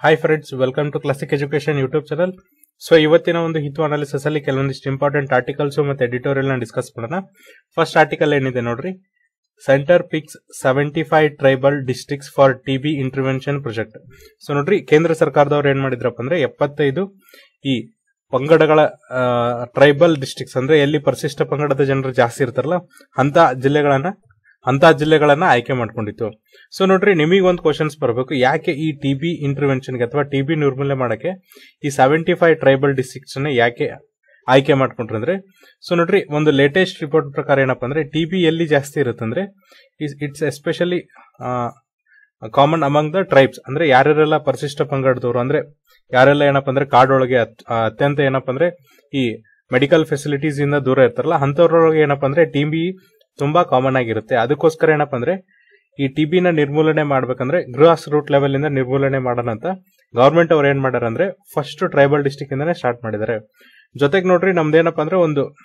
Hi friends, welcome to Classic education YouTube channel. So ಇವತ್ತಿನ ಒಂದು ಹಿತು ಅನಾಲಿಸಿಸ್ ಅಲ್ಲಿ ಕೆಲವೊಂದಿಷ್ಟು ಇಂಪಾರ್ಟೆಂಟ್ ಆರ್ಟಿಕಲ್ಸ್ ಮತ್ತೆ ಎಡಿಟೋರಿಯಲ್ ನ ಡಿಸ್ಕಸ್ ಮಾಡೋಣ. ಫಸ್ಟ್ ಆರ್ಟಿಕಲ್ ಏನಿದೆ ನೋಡ್ರಿ, centre picks 75 tribal districts for TB intervention project. So ನೋಡ್ರಿ, ಕೇಂದ್ರ ಸರ್ಕಾರದವ್ರು ಏನ್ ಮಾಡಿದ್ರಪ್ಪ ಅಂದ್ರೆ 75 ಈ ಪಂಗಡಗಳ ಟ್ರೈಬಲ್ ಡಿಸ್ಟ್ರಿಕ್ಟ್ಸ್ ಅಂದ್ರೆ ಎಲ್ಲಿ ಪರಿಶಿಷ್ಟ ಪಂಗಡದ ಜನರು ಜಾಸ್ತಿ ಇರ್ತಾರಲ್ಲ ಅಂತ ಜಿಲ್ಲೆಗಳನ್ನ ಆಯ್ಕೆ ಮಾಡ್ಕೊಂಡಿತ್ತು. ಸೊ ನೋಡ್ರಿ, ನಿಮಗೆ ಒಂದು ಕ್ವಶನ್ಸ್ ಬರಬೇಕು, ಯಾಕೆ ಈ ಟಿಬಿ ಇಂಟರ್ವೆನ್ಷನ್ಗೆ ಅಥವಾ ಟಿಬಿ ನಿರ್ಮೂಲನೆ ಮಾಡಕ್ಕೆ ಈ 75 ಟ್ರೈಬಲ್ ಡಿಸ್ಟ್ರಿಕ್ಟ್ಸ್ ಅನ್ನ ಯಾಕೆ ಆಯ್ಕೆ ಮಾಡ್ಕೊಂಡ್ರೆ ಅಂದ್ರೆ, ಸೊ ನೋಡ್ರಿ, ಒಂದು ಲೇಟೆಸ್ಟ್ ರಿಪೋರ್ಟ್ ಪ್ರಕಾರ ಏನಪ್ಪಾ ಅಂದ್ರೆ ಟಿಬಿ ಎಲ್ಲಿ ಜಾಸ್ತಿ ಇರುತ್ತಂದ್ರೆ it's especially common among the tribes. ಅಂದ್ರೆ ಯಾರ್ಯಾರೆಲ್ಲ ಪರಿಶಿಷ್ಟ ಪಂಗಡದವರು, ಅಂದ್ರೆ ಯಾರೆಲ್ಲ ಏನಪ್ಪಾ ಅಂದ್ರೆ ಕಾಡೊಳಗೆ ಅತ್ಯಂತ ಏನಪ್ಪಾ ಅಂದ್ರೆ ಈ ಮೆಡಿಕಲ್ ಫೆಸಿಲಿಟೀಸ್ ಇಂದ ದೂರ ಇರ್ತಾರಲ್ಲ, ಅಂತವ್ರೊಳಗೆ ಏನಪ್ಪಾ ಅಂದ್ರೆ ಟಿಬಿ ತುಂಬಾ ಕಾಮನ್ ಆಗಿರುತ್ತೆ. ಅದಕ್ಕೋಸ್ಕರ ಏನಪ್ಪಾ ಅಂದ್ರೆ ಈ ಟಿಬಿನ ನಿರ್ಮೂಲನೆ ಮಾಡ್ಬೇಕಂದ್ರೆ ಗ್ರಾಸ್ ರೂಟ್ ಲೆವೆಲ್ ಇಂದ ನಿರ್ಮೂಲನೆ ಮಾಡೋಣ ಅಂತ ಗವರ್ಮೆಂಟ್ ಅವ್ರು ಏನ್ ಮಾಡ್ಯಾರ ಅಂದ್ರೆ ಫಸ್ಟ್ ಟ್ರೈಬಲ್ ಡಿಸ್ಟ್ರಿಕ್ಟ್ ಇಂದಾನೆ ಸ್ಟಾರ್ಟ್ ಮಾಡಿದ್ದಾರೆ. ಜೊತೆಗೆ ನೋಡ್ರಿ, ನಮ್ದೇನಪ್ಪಾ ಅಂದ್ರೆ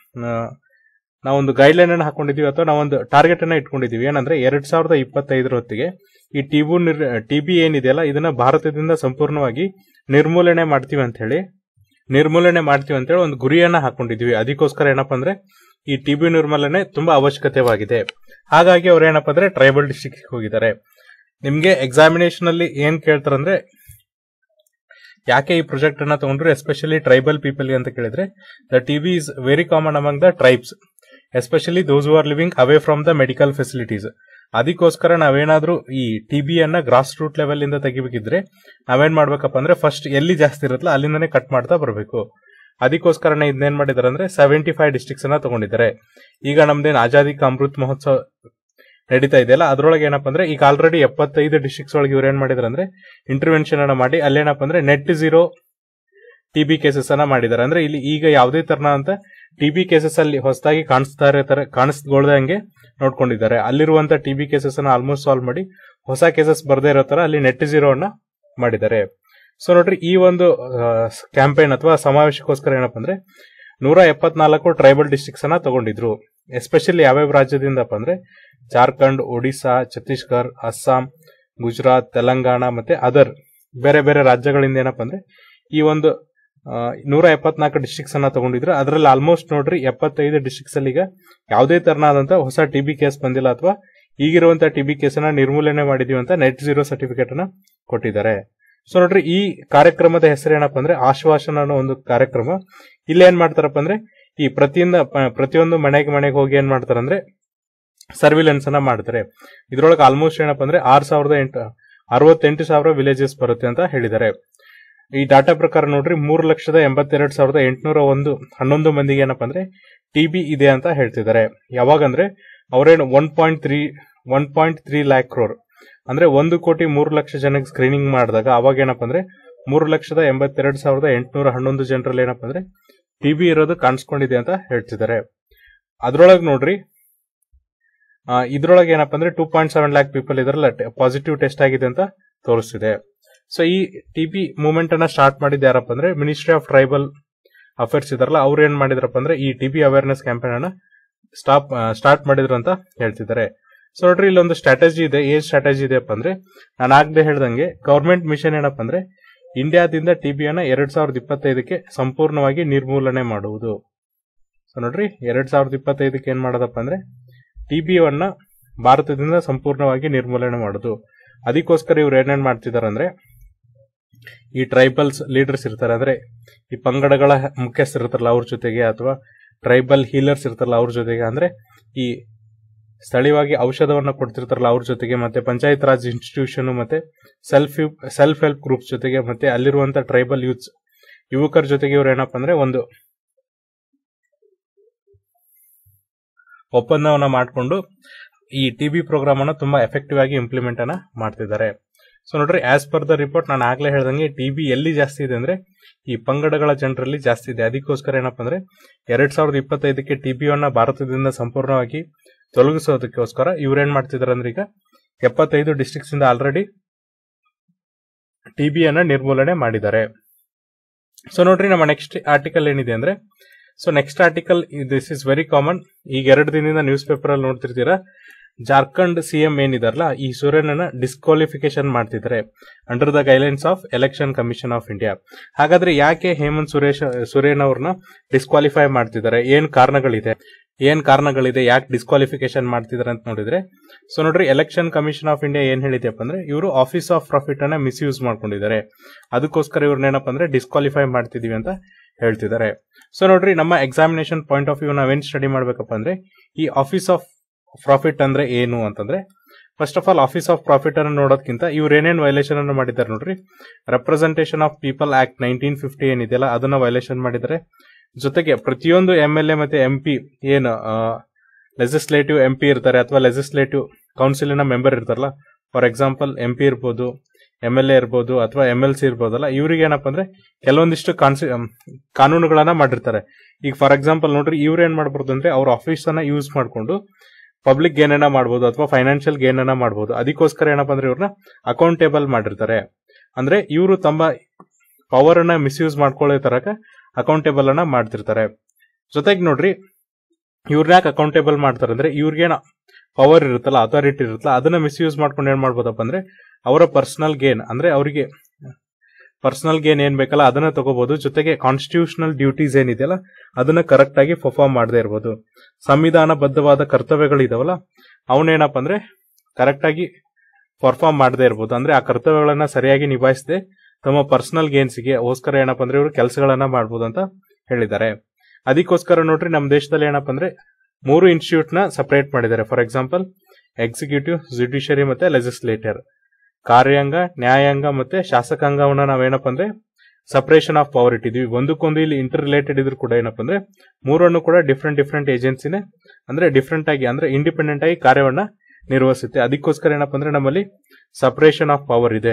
ನಾವೊಂದು ಗೈಡ್ ಲೈನ್ ಅನ್ನು ಹಾಕೊಂಡಿದೀವಿ ಅಥವಾ ನಾವೊಂದು ಟಾರ್ಗೆಟ್ ಅನ್ನ ಇಟ್ಕೊಂಡಿದೀವಿ. ಏನಂದ್ರೆ 2025 ಹೊತ್ತಿಗೆ ಈ ಟಿಬಿ ಏನಿದೆಯಲ್ಲ ಇದನ್ನ ಭಾರತದಿಂದ ಸಂಪೂರ್ಣವಾಗಿ ನಿರ್ಮೂಲನೆ ಮಾಡ್ತೀವಿ ಅಂತ ಹೇಳಿ ಒಂದು ಗುರಿಯನ್ನ ಹಾಕೊಂಡಿದೀವಿ. ಅದಕ್ಕೋಸ್ಕರ ಏನಪ್ಪಾ ಅಂದ್ರೆ ಈ ಟಿಬಿ ನಿರ್ಮೂಲನೆ ತುಂಬಾ ಅವಶ್ಯಕತೆವಾಗಿದೆ. ಹಾಗಾಗಿ ಅವ್ರು ಏನಪ್ಪಾ ಅಂದ್ರೆ ಟ್ರೈಬಲ್ ಡಿಸ್ಟ್ರಿಕ್ಟ್ ಹೋಗಿದ್ದಾರೆ. ನಿಮ್ಗೆ ಎಕ್ಸಾಮಿನೇಷನ್ ಅಲ್ಲಿ ಏನ್ ಕೇಳ್ತಾರಂದ್ರೆ ಯಾಕೆ ಈ ಪ್ರಾಜೆಕ್ಟ್ ಅನ್ನ ತಗೊಂಡ್ರು ಎಸ್ಪೆಷಲಿ ಟ್ರೈಬಲ್ ಪೀಪಲ್ ಅಂತ ಕೇಳಿದ್ರೆ, the TB is very common among the tribes, especially those who are living away from the medical facilities. ಅದಕ್ಕೋಸ್ಕರ ನಾವೇನಾದ್ರೂ ಈ ಟಿಬಿ ಅನ್ನ ಗ್ರಾಸ್ ರೂಟ್ ಲೆವೆಲ್ ಇಂದ ತೆಗಿಬೇಕಿದ್ರೆ ನಾವೇನ್ ಮಾಡ್ಬೇಕಪ್ಪ ಅಂದ್ರೆ ಫಸ್ಟ್ ಎಲ್ಲಿ ಜಾಸ್ತಿ ಇರುತ್ತಲ್ಲ ಅಲ್ಲಿಂದಾನೆ ಕಟ್ ಮಾಡ್ತಾ ಬರಬೇಕು. ಅದಕ್ಕೋಸ್ಕರ ಇದನ್ನೇನ್ ಮಾಡಿದಾರೆ ಅಂದ್ರೆ 75 ಡಿಸ್ಟ್ರಿಕ್ಟ್ಸ್ ಅನ್ನ ತಗೊಂಡಿದ್ದಾರೆ. ಈಗ ನಮ್ದೇನ್ ಆಜಾದಿ ಕಾ ಅಮೃತ್ ಮಹೋತ್ಸವ ನಡೀತಾ ಇದೆಯಲ್ಲ, ಅದ್ರೊಳಗೆ ಏನಪ್ಪಾ ಅಂದ್ರೆ ಈಗ ಆಲ್ರೆಡಿ 75 ಡಿಸ್ಟ್ರಿಕ್ಟ್ಸ್ ಒಳಗೆ ಇವ್ರು ಏನ್ ಮಾಡಿದಾರೆ ಅಂದ್ರೆ ಇಂಟರ್ವೆನ್ಷನ್ ಅನ್ನ ಮಾಡಿ ಅಲ್ಲೇನಪ್ಪ ಅಂದ್ರೆ ನೆಟ್ ಝೀರೋ ಟಿಬಿ ಕೇಸಸ್ ಅನ್ನ ಮಾಡಿದ್ದಾರೆ. ಅಂದ್ರೆ ಇಲ್ಲಿ ಈಗ ಯಾವುದೇ ತರನ ಅಂತ ಟಿಬಿ ಕೇಸಸ್ ಅಲ್ಲಿ ಹೊಸದಾಗಿ ಕಾಣಿಸ್ಕೊಳ್ದಂಗೆ ನೋಡ್ಕೊಂಡಿದ್ದಾರೆ. ಅಲ್ಲಿರುವಂತ ಟಿಬಿ ಕೇಸಸ್ ಅನ್ನ ಆಲ್ಮೋಸ್ಟ್ ಸಾಲ್ವ್ ಮಾಡಿ ಹೊಸ ಕೇಸಸ್ ಬರ್ದೇ ಇರೋ ತರ ಅಲ್ಲಿ ನೆಟ್ ಝೀರೋ ಅನ್ನ ಮಾಡಿದ್ದಾರೆ. ಸೊ ನೋಡ್ರಿ, ಈ ಒಂದು ಕ್ಯಾಂಪೇನ್ ಅಥವಾ ಸಮಾವೇಶಕ್ಕೋಸ್ಕರ ಏನಪ್ಪಾ ಅಂದ್ರೆ 174 ಟ್ರೈಬಲ್ ಡಿಸ್ಟ್ರಿಕ್ಟ್ಸ್ ಅನ್ನ ತಗೊಂಡಿದ್ರು. ಎಸ್ಪೆಷಲಿ ಯಾವ್ಯಾವ ರಾಜ್ಯದಿಂದಪ್ಪ ಅಂದ್ರೆ ಜಾರ್ಖಂಡ್, ಒಡಿಶಾ, ಛತ್ತೀಸ್ಗಢ, ಅಸ್ಸಾಂ, ಗುಜರಾತ್, ತೆಲಂಗಾಣ ಮತ್ತೆ ಅದರ್ ಬೇರೆ ಬೇರೆ ರಾಜ್ಯಗಳಿಂದ ಏನಪ್ಪಾ ಅಂದ್ರೆ ಈ ಒಂದು 174 ಡಿಸ್ಟ್ರಿಕ್ಟ್ಸ್ ಅನ್ನ ತಗೊಂಡಿದ್ರು. ಅದರಲ್ಲಿ ಆಲ್ಮೋಸ್ಟ್ ನೋಡ್ರಿ 75 ಡಿಸ್ಟ್ರಿಕ್ಟ್ಸ್ ಅಲ್ಲಿ ಈಗ ಯಾವುದೇ ತರನಾದಂತ ಹೊಸ ಟಿಬಿ ಕೇಸ್ ಬಂದಿಲ್ಲ ಅಥವಾ ಈಗಿರುವಂತ ಟಿಬಿ ಕೇಸ್ ಅನ್ನ ನಿರ್ಮೂಲನೆ ಮಾಡಿದೀವಿ ಅಂತ ನೆಟ್ ಝೀರೋ ಸರ್ಟಿಫಿಕೇಟ್ ಅನ್ನ ಕೊಟ್ಟಿದ್ದಾರೆ. ಸೊ ನೋಡ್ರಿ, ಈ ಕಾರ್ಯಕ್ರಮದ ಹೆಸರು ಏನಪ್ಪಾ ಅಂದ್ರೆ ಆಶ್ವಾಸನ ಅನ್ನೋ ಒಂದು ಕಾರ್ಯಕ್ರಮ. ಇಲ್ಲಿ ಏನ್ ಮಾಡ್ತಾರಪ್ಪ ಅಂದ್ರೆ ಈ ಪ್ರತಿಯೊಂದು ಮನೆಗೆ ಹೋಗಿ ಏನ್ ಮಾಡ್ತಾರ ಅಂದ್ರೆ ಸರ್ವಿಲೆನ್ಸ್ ಅನ್ನ ಮಾಡ್ತಾರೆ. ಇದ್ರೊಳಗೆ ಆಲ್ಮೋಸ್ಟ್ ಏನಪ್ಪಾ ಅಂದ್ರೆ 68,000 ವಿಲೇಜಸ್ ಬರುತ್ತೆ ಅಂತ ಹೇಳಿದ್ದಾರೆ. ಈ ಡಾಟಾ ಪ್ರಕಾರ ನೋಡ್ರಿ 3,82,801 ಮಂದಿಗೆ ಏನಪ್ಪಾ ಅಂದ್ರೆ ಟಿಬಿ ಇದೆ ಅಂತ ಹೇಳ್ತಿದ್ದಾರೆ. ಯಾವಾಗಂದ್ರೆ ಅವ್ರೇನು 1.3 ಲ್ಯಾಕ್ ಕ್ರೋರ್ ಅಂದ್ರೆ 1,03,00,000 ಜನಕ್ಕೆ ಸ್ಕ್ರೀನಿಂಗ್ ಮಾಡಿದಾಗ ಅವಾಗ ಏನಪ್ಪಾ ಅಂದ್ರೆ 3,82,811 ಜನರಲ್ಲಿ ಏನಪ್ಪಾ ಅಂದ್ರೆ ಟಿಬಿ ಇರೋದು ಕಾಣಿಸ್ಕೊಂಡಿದೆ ಅಂತ ಹೇಳ್ತಿದ್ದಾರೆ. ಅದ್ರೊಳಗೆ ನೋಡ್ರಿ, ಇದ್ರೊಳಗೆ ಏನಪ್ಪಾ ಅಂದ್ರೆ 2.7 ಲ್ಯಾಕ್ ಪೀಪಲ್ ಇದರಲ್ಲ ಪಾಸಿಟಿವ್ ಟೆಸ್ಟ್ ಆಗಿದೆ ಅಂತ ತೋರಿಸ್ತಿದೆ. ಸೊ ಈ ಟಿಬಿ ಮೂವ್ಮೆಂಟ್ ಅನ್ನ ಸ್ಟಾರ್ಟ್ ಮಾಡಿದ್ದು ಯಾರಪ್ಪ ಅಂದ್ರೆ ಮಿನಿಸ್ಟ್ರಿ ಆಫ್ ಟ್ರೈಬಲ್ ಅಫೇರ್ಸ್ ಇದಾರಲ್ಲ, ಅವ್ರು ಏನ್ ಮಾಡಿದ್ರಪ್ಪ ಅಂದ್ರೆ ಈ ಟಿಬಿ ಅವೇರ್ನೆಸ್ ಕ್ಯಾಂಪೇನ್ ಅನ್ನ ಸ್ಟಾರ್ಟ್ ಮಾಡಿದ್ರು ಅಂತ ಹೇಳ್ತಿದ್ದಾರೆ. ಸೊ ನೋಡ್ರಿ, ಇಲ್ಲೊಂದು ಸ್ಟ್ರಾಟಜಿ ಇದೆ. ಏನ್ ಸ್ಟ್ರಾಟಜಿ ಇದೆಯಪ್ಪ ಅಂದ್ರೆ ನಾನು ಆಗ್ಲೇ ಹೇಳ್ದಂಗೆ ಗವರ್ಮೆಂಟ್ ಮಿಷನ್ ಏನಪ್ಪಾ ಅಂದ್ರೆ ಇಂಡಿಯಾದಿಂದ ಟಿಬಿಯನ್ನ 2025ಕ್ಕೆ ಸಂಪೂರ್ಣವಾಗಿ ನಿರ್ಮೂಲನೆ ಮಾಡುವುದು. ಸೊ ನೋಡ್ರಿ, 2025ಕ್ಕೆ ಏನ್ ಮಾಡೋದಪ್ಪ ಅಂದ್ರೆ ಟಿಬಿಯನ್ನ ಭಾರತದಿಂದ ಸಂಪೂರ್ಣವಾಗಿ ನಿರ್ಮೂಲನೆ ಮಾಡುದು. ಅದಕ್ಕೋಸ್ಕರ ಇವ್ರು ಏನೇನ್ ಮಾಡ್ತಿದಾರೆ ಅಂದ್ರೆ ಈ ಟ್ರೈಬಲ್ಸ್ ಲೀಡರ್ಸ್ ಇರ್ತಾರೆ, ಅಂದ್ರೆ ಈ ಪಂಗಡಗಳ ಮುಖ್ಯಸ್ಥರು ಇರ್ತಾರಲ್ಲ ಅವ್ರ ಜೊತೆಗೆ ಅಥವಾ ಟ್ರೈಬಲ್ ಹೀಲರ್ಸ್ ಇರ್ತಾರಲ್ಲ ಅವ್ರ ಜೊತೆಗೆ, ಅಂದ್ರೆ ಈ ಸ್ಥಳೀಯವಾಗಿ ಔಷಧವನ್ನ ಕೊಡ್ತಿರ್ತಾರಲ್ಲ ಅವ್ರ ಜೊತೆಗೆ, ಮತ್ತೆ ಪಂಚಾಯತ್ ರಾಜ್ ಇನ್ಸ್ಟಿಟ್ಯೂಷನ್ ಮತ್ತೆ ಸೆಲ್ಫ್ ಹೆಲ್ಪ್ ಗ್ರೂಪ್ಸ್ ಜೊತೆಗೆ ಮತ್ತೆ ಅಲ್ಲಿರುವಂತ ಟ್ರೈಬಲ್ ಯುವಕರ ಜೊತೆಗೆ ಇವ್ರು ಏನಪ್ಪಾ ಅಂದ್ರೆ ಒಂದು ಒಪ್ಪಂದವನ್ನ ಮಾಡಿಕೊಂಡು ಈ ಟಿಬಿ ಪ್ರೋಗ್ರಾಮ್ ಅನ್ನ ತುಂಬಾ ಎಫೆಕ್ಟಿವ್ ಆಗಿ ಇಂಪ್ಲಿಮೆಂಟ್ ಅನ್ನ ಮಾಡ್ತಿದ್ದಾರೆ. ಸೊ ನೋಡ್ರಿ, ಆಸ್ ಪರ್ ದ ರಿಪೋರ್ಟ್ ನಾನು ಆಗ್ಲೇ ಹೇಳ್ದಂಗೆ ಟಿಬಿ ಎಲ್ಲಿ ಜಾಸ್ತಿ ಇದೆ ಅಂದ್ರೆ ಈ ಪಂಗಡಗಳ ಜನರಲ್ಲಿ ಜಾಸ್ತಿ ಇದೆ. ಅದಕ್ಕೋಸ್ಕರ ಏನಪ್ಪಾ ಅಂದ್ರೆ 2025ಕ್ಕೆ ಟಿಬಿಯನ್ನ ಭಾರತದಿಂದ ಸಂಪೂರ್ಣವಾಗಿ ತೊಲಗಿಸೋದಕ್ಕೋಸ್ಕರ ಇವ್ರೇನ್ ಮಾಡ್ತಿದಾರೆ ಅಂದ್ರೆ ಈಗ 75 ಡಿಸ್ಟ್ರಿಕ್ಟ್ಸ್ ಇಂದ ಆಲ್ರೆಡಿ ಟಿಬಿಯನ್ನ ನಿರ್ಮೂಲನೆ ಮಾಡಿದ್ದಾರೆ. ಸೊ ನೋಡ್ರಿ, ನಮ್ಮ ನೆಕ್ಸ್ಟ್ ಆರ್ಟಿಕಲ್ ಏನಿದೆ ಅಂದ್ರೆ, so next article this is very common. ಈಗ 2 ದಿನದಿಂದ ನ್ಯೂಸ್ ಪೇಪರ್ ಅಲ್ಲಿ ನೋಡ್ತಿರ್ತೀರಾ, ಜಾರ್ಖಂಡ್ ಸಿಎಂ ಏನಿದಾರಲ್ಲ ಈ ಸೊರೇನನ್ನ ಡಿಸ್ಕ್ವಾಲಿಫಿಕೇಶನ್ ಮಾಡ್ತಿದ್ದಾರೆ under the guidelines of election commission of India. ಹಾಗಾದ್ರೆ ಯಾಕೆ ಹೇಮಂತ್ ಸೊರೇನ್ ಅವ್ರನ್ನ ಡಿಸ್ಕ್ವಾಲಿಫೈ ಮಾಡ್ತಿದ್ದಾರೆ, ಏನ್ ಕಾರಣಗಳಿದೆ ಯಾಕೆ ಡಿಸ್ಕ್ವಾಲಿಫಿಕೇಶನ್ ಮಾಡ್ತಿದ್ದಾರೆ ಅಂತ ನೋಡಿದ್ರೆ, ಸೊ ನೋಡ್ರಿ ಎಲೆಕ್ಷನ್ ಕಮಿಷನ್ ಆಫ್ ಇಂಡಿಯಾ ಏನ್ ಹೇಳಿದೆಪ್ಪ ಅಂದ್ರೆ ಇವರು ಆಫೀಸ್ ಆಫ್ ಪ್ರಾಫಿಟ್ ಅನ್ನ ಮಿಸ್ಯೂಸ್ ಮಾಡ್ಕೊಂಡಿದ್ದಾರೆ, ಅದಕ್ಕೋಸ್ಕರ ಇವ್ರನ್ನೇನಪ್ಪ ಅಂದ್ರೆ ಡಿಸ್ಕ್ವಾಲಿಫೈ ಮಾಡ್ತಿದೀವಿ ಅಂತ ಹೇಳ್ತಿದ್ದಾರೆ. ಸೊ ನೋಡ್ರಿ ನಮ್ಮ ಎಕ್ಸಾಮಿನೇಷನ್ ಪಾಯಿಂಟ್ ಆಫ್ ವ್ಯೂ ನಾವೇನ್ ಸ್ಟಡಿ ಮಾಡ್ಬೇಕಪ್ಪ ಅಂದ್ರೆ ಈ ಆಫೀಸ್ ಆಫ್ ಪ್ರಾಫಿಟ್ ಅಂದ್ರೆ ಏನು ಅಂತಂದ್ರೆ, first of all office of profit ಅನ್ನು ನೋಡೋದಕ್ಕಿಂತ ಇವ್ರು ಏನೇನ್ ವೈಲೇಷನ್ ಅನ್ನು ಮಾಡಿದ್ದಾರೆ ನೋಡ್ರಿ, ರೆಪ್ರೆಸೆಂಟೇಷನ್ ಆಫ್ ಪೀಪಲ್ ಆಕ್ಟ್ 1950 ಏನಿದೆಯಲ್ಲ ಅದನ್ನ ವೈಲೇಷನ್ ಮಾಡಿದ್ದಾರೆ. ಜೊತೆಗೆ ಪ್ರತಿಯೊಂದು MLA ಮತ್ತೆ MP ಏನು ಲೆಜಿಸ್ಲೇಟಿವ್ MP ಇರ್ತಾರೆ ಅಥವಾ ಲೆಜಿಸ್ಲೇಟಿವ್ ಕೌನ್ಸಿಲಿನ ಮೆಂಬರ್ ಇರ್ತಾರಲ್ಲ, ಫಾರ್ ಎಕ್ಸಾಂಪಲ್ MP ಇರ್ಬೋದು, MLA ಇರ್ಬೋದು ಅಥವಾ MLC ಇರ್ಬೋದಲ್ಲ, ಇವ್ರಿಗೆ ಏನಪ್ಪ ಅಂದ್ರೆ ಕೆಲವೊಂದಿಷ್ಟು ಕಾನೂನುಗಳನ್ನ ಮಾಡಿರ್ತಾರೆ. ಈಗ ಫಾರ್ ಎಕ್ಸಾಂಪಲ್ ನೋಡ್ರಿ ಇವ್ರು ಏನ್ ಮಾಡ್ಬೋದು ಅಂದ್ರೆ ಅವ್ರ ಆಫೀಸ್ ಅನ್ನ ಯೂಸ್ ಮಾಡ್ಕೊಂಡು ಪಬ್ಲಿಕ್ ಗೇನ್ ಅನ್ನ ಮಾಡಬಹುದು ಅಥವಾ ಫೈನಾನ್ಷಿಯಲ್ ಗೇನ್ ಅನ್ನ ಮಾಡಬಹುದು. ಅದಕ್ಕೋಸ್ಕರ ಏನಪ್ಪ ಅಂದ್ರೆ ಇವ್ರನ್ನ ಅಕೌಂಟೇಬಲ್ ಮಾಡಿರ್ತಾರೆ. ಅಂದ್ರೆ ಇವರು ತಮ್ಮ ಪವರ್ ಅನ್ನ ಮಿಸ್ಯೂಸ್ ಮಾಡ್ಕೊಳ್ಳೋ ತರಕ ಅಕೌಂಟೇಬಲ್ ಅನ್ನ ಮಾಡ್ತಿರ್ತಾರೆ. ಜೊತೆಗೆ ನೋಡ್ರಿ ಇವ್ರನ್ನ ಯಾಕೆ ಅಕೌಂಟೇಬಲ್ ಮಾಡ್ತಾರೆ ಅಂದ್ರೆ ಇವ್ರಿಗೇನ ಪವರ್ ಇರುತ್ತಲ್ಲ, ಅಥಾರಿಟಿ ಇರುತ್ತಲ್ಲ, ಅದನ್ನ ಮಿಸ್ಯೂಸ್ ಮಾಡ್ಕೊಂಡು ಏನ್ ಮಾಡ್ಬೋದಪ್ಪ ಅಂದ್ರೆ ಅವರ ಪರ್ಸನಲ್ ಗೇನ್ ಅಂದ್ರೆ ಅವರಿಗೆ ಪರ್ಸನಲ್ ಗೇನ್ ಏನ್ ಬೇಕಲ್ಲ ಅದನ್ನ ತಗೋಬಹುದು. ಜೊತೆಗೆ ಕಾನ್ಸ್ಟಿಟ್ಯೂಷನಲ್ ಡ್ಯೂಟೀಸ್ ಏನಿದೆಯಲ್ಲ ಅದನ್ನ ಕರೆಕ್ಟ್ ಆಗಿ ಪರ್ಫಾರ್ಮ್ ಮಾಡದೇ ಇರಬಹುದು. ಸಂವಿಧಾನಬದ್ಧವಾದ ಕರ್ತವ್ಯಗಳಿದಾವಲ್ಲ ಅವನೇನಪ್ಪ ಅಂದ್ರೆ ಕರೆಕ್ಟ್ ಆಗಿ ಪರ್ಫಾರ್ಮ್ ಮಾಡದೇ ಇರಬಹುದು. ಅಂದ್ರೆ ಆ ಕರ್ತವ್ಯಗಳನ್ನ ಸರಿಯಾಗಿ ನಿಭಾಯಿಸದೆ ತಮ್ಮ ಪರ್ಸನಲ್ ಗೇನ್ಸ್ಗೆ ಗೋಸ್ಕರ ಏನಪ್ಪ ಅಂದ್ರೆ ಇವರು ಕೆಲಸಗಳನ್ನ ಮಾಡಬಹುದು ಅಂತ ಹೇಳಿದ್ದಾರೆ. ಅದಕ್ಕೋಸ್ಕರ ನೋಡ್ರಿ ನಮ್ಮ ದೇಶದಲ್ಲಿ ಏನಪ್ಪ ಅಂದ್ರೆ 3 ಇನ್ಸ್ಟಿಟ್ಯೂಟ್ ನ ಸಪರೇಟ್ ಮಾಡಿದ್ದಾರೆ. ಫಾರ್ ಎಕ್ಸಾಂಪಲ್ ಎಕ್ಸಿಕ್ಯೂಟಿವ್, ಜುಡಿಷಿಯರಿ ಮತ್ತೆ ಲೆಜಿಸ್ಲೇಟರ್. ಕಾರ್ಯಾಂಗ, ನ್ಯಾಯಾಂಗ ಮತ್ತೆ ಶಾಸಕಾಂಗವನ್ನ ನಾವೇನಪ್ಪ ಅಂದ್ರೆ ಸಪರೇಷನ್ ಆಫ್ ಪವರ್ ಇಟ್ಟಿದ್ವಿ. ಒಂದಕ್ಕೊಂದು ಇಲ್ಲಿ ಇಂಟರ್ ರಿಲೇಟೆಡ್ ಇದ್ರು ಕೂಡ ಏನಪ್ಪ ಅಂದ್ರೆ ಮೂರನ್ನು ಕೂಡ ಡಿಫ್ರೆಂಟ್ ಏಜೆನ್ಸಿನೇ ಅಂದ್ರೆ ಡಿಫ್ರೆಂಟ್ ಆಗಿ ಅಂದ್ರೆ ಇಂಡಿಪೆಂಡೆಂಟ್ ಆಗಿ ಕಾರ್ಯವನ್ನ ನಿರ್ವಹಿಸುತ್ತೆ. ಅದಕ್ಕೋಸ್ಕರ ಏನಪ್ಪ ಅಂದ್ರೆ ನಮ್ಮಲ್ಲಿ ಸಪರೇಷನ್ ಆಫ್ ಪವರ್ ಇದೆ.